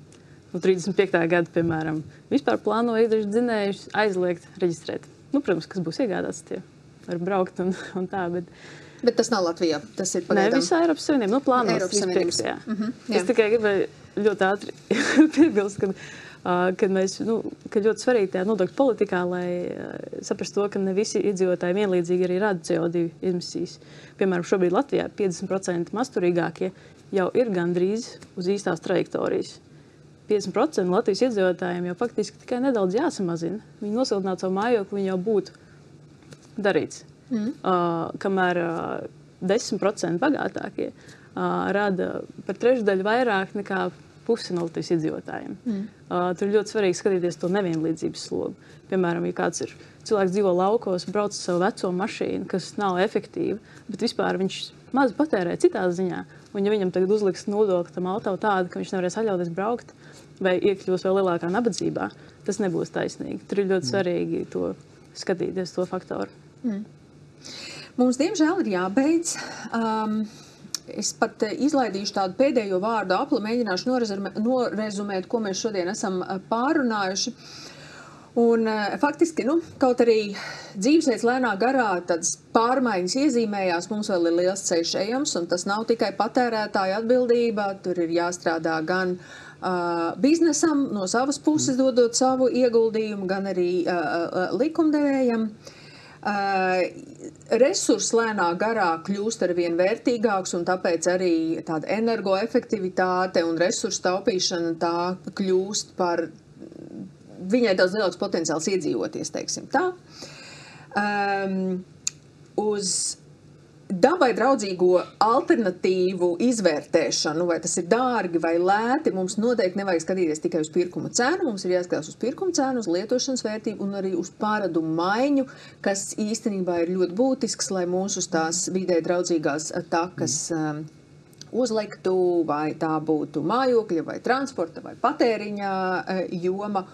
No trīsdesmit piektā gada, piemēram, vispār plāno īpaši dzinējus aizliegt reģistrēt. Nu, protams, kas būs iegādāts tie. Var braukt un, un tā, bet... Bet tas nav Latvijā, tas ir pagaidām. Nē, visā Eiropas Savienība, nu plānos Eiropas Savienības. Jā. Mm-hmm, jā. Es tikai gribēju ļoti ātri piebilst, kad, uh, kad mēs, nu, kad ļoti svarīgi tajā nodokļu politikā, lai uh, saprast to, ka ne visi iedzīvotāji vienlīdzīgi arī rada C O divi emisijas. Piemēram, šobrīd Latvijā piecdesmit procenti masturīgākie jau ir gandrīz uz īstās trajektorijas. piecdesmit procenti Latvijas iedzīvotājiem jau faktiski tikai nedaudz jāsamazina. Viņi nosiltinātu savu mājokli, viņi jau būtu darīts. Mm. Uh, kamēr uh, desmit procenti bagātākie uh, rada par trešdaļu vairāk nekā pusi no Latvijas iedzīvotājiem. Mm. Uh, tur ir ļoti svarīgi skatīties to nevienlīdzības slogu. Piemēram, ja kāds ir cilvēks dzīvo laukos, brauc savu veco mašīnu, kas nav efektīva, bet vispār viņš maz patērē citā ziņā, un ja viņam tagad uzliks nodokli tam auto tādu, ka viņš nevarēs atļauties braukt vai iekļūs vēl lielākā nabadzībā, tas nebūs taisnīgi. Tur ir ļoti mm. svarīgi to skatīties to faktoru. Mm. Mums, diemžēl, ir jābeidz. Um, es pat izlaidīšu tādu pēdējo vārdu apli, mēģināšu norezumē, norezumēt, ko mēs šodien esam pārunājuši. Un uh, faktiski, nu, kaut arī dzīvesveids lēnā garā tādas pārmaiņas iezīmējās, mums vēl ir liels ceļš ejams, un tas nav tikai patērētāja atbildība, tur ir jāstrādā gan uh, biznesam no savas puses dodot savu ieguldījumu, gan arī uh, uh, likumdevējam. Uh, resursi lēnā garā kļūst ar vien vērtīgāks, un tāpēc arī tāda energoefektivitāte un resursu taupīšana tā kļūst par viņai daudz lielāks potenciāls iedzīvoties, teiksim tā. Um, uz dabai draudzīgo alternatīvu izvērtēšanu, vai tas ir dārgi vai lēti, mums noteikti nevajag skatīties tikai uz pirkuma cenu, mums ir jāskatās uz pirkuma cenu, uz lietošanas vērtību un arī uz pārādumu maiņu, kas īstenībā ir ļoti būtisks, lai mūsu uz tās vidē draudzīgās takas um, uzliktu, vai tā būtu mājokļa, vai transporta, vai patēriņa uh, joma.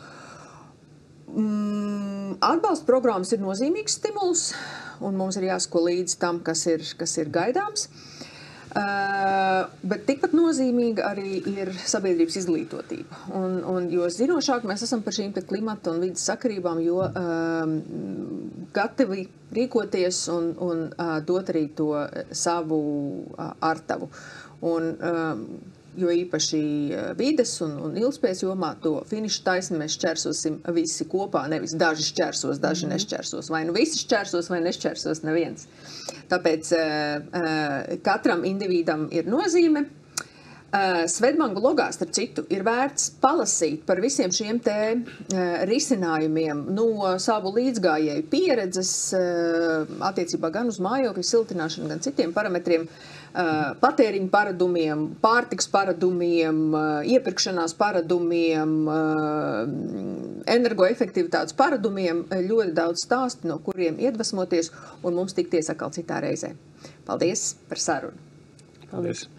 Mm, atbalsta programmas ir nozīmīgs stimuls, un mums ir jāsako līdz tam, kas ir, kas ir gaidāms. Uh, bet tikpat nozīmīga arī ir sabiedrības izglītotība. Un, un jo zinošāk mēs esam par šīm te klimata un vidas sakarībām, jo um, gatavi rīkoties un, un uh, dot arī to savu uh, artavu. Un um, jo īpaši vides un, un ilgspējas jomā to finišu taisni mēs šķērsosim visi kopā, nevis daži šķērsos, daži mm-hmm. nešķērsos, vai nu visi šķērsos, vai nešķērsos neviens. Tāpēc katram individam ir nozīme. Svedbanku logā, starp citu, ir vērts palasīt par visiem šiem te risinājumiem no savu līdzgājēju pieredzes attiecībā gan uz mājokļu siltināšanu, gan citiem parametriem, patēriņu paradumiem, pārtiks paradumiem, iepirkšanās paradumiem, energoefektivitātes paradumiem, ļoti daudz stāstu, no kuriem iedvesmoties, un mums tikties atkal citā reizē. Paldies par sarunu! Paldies!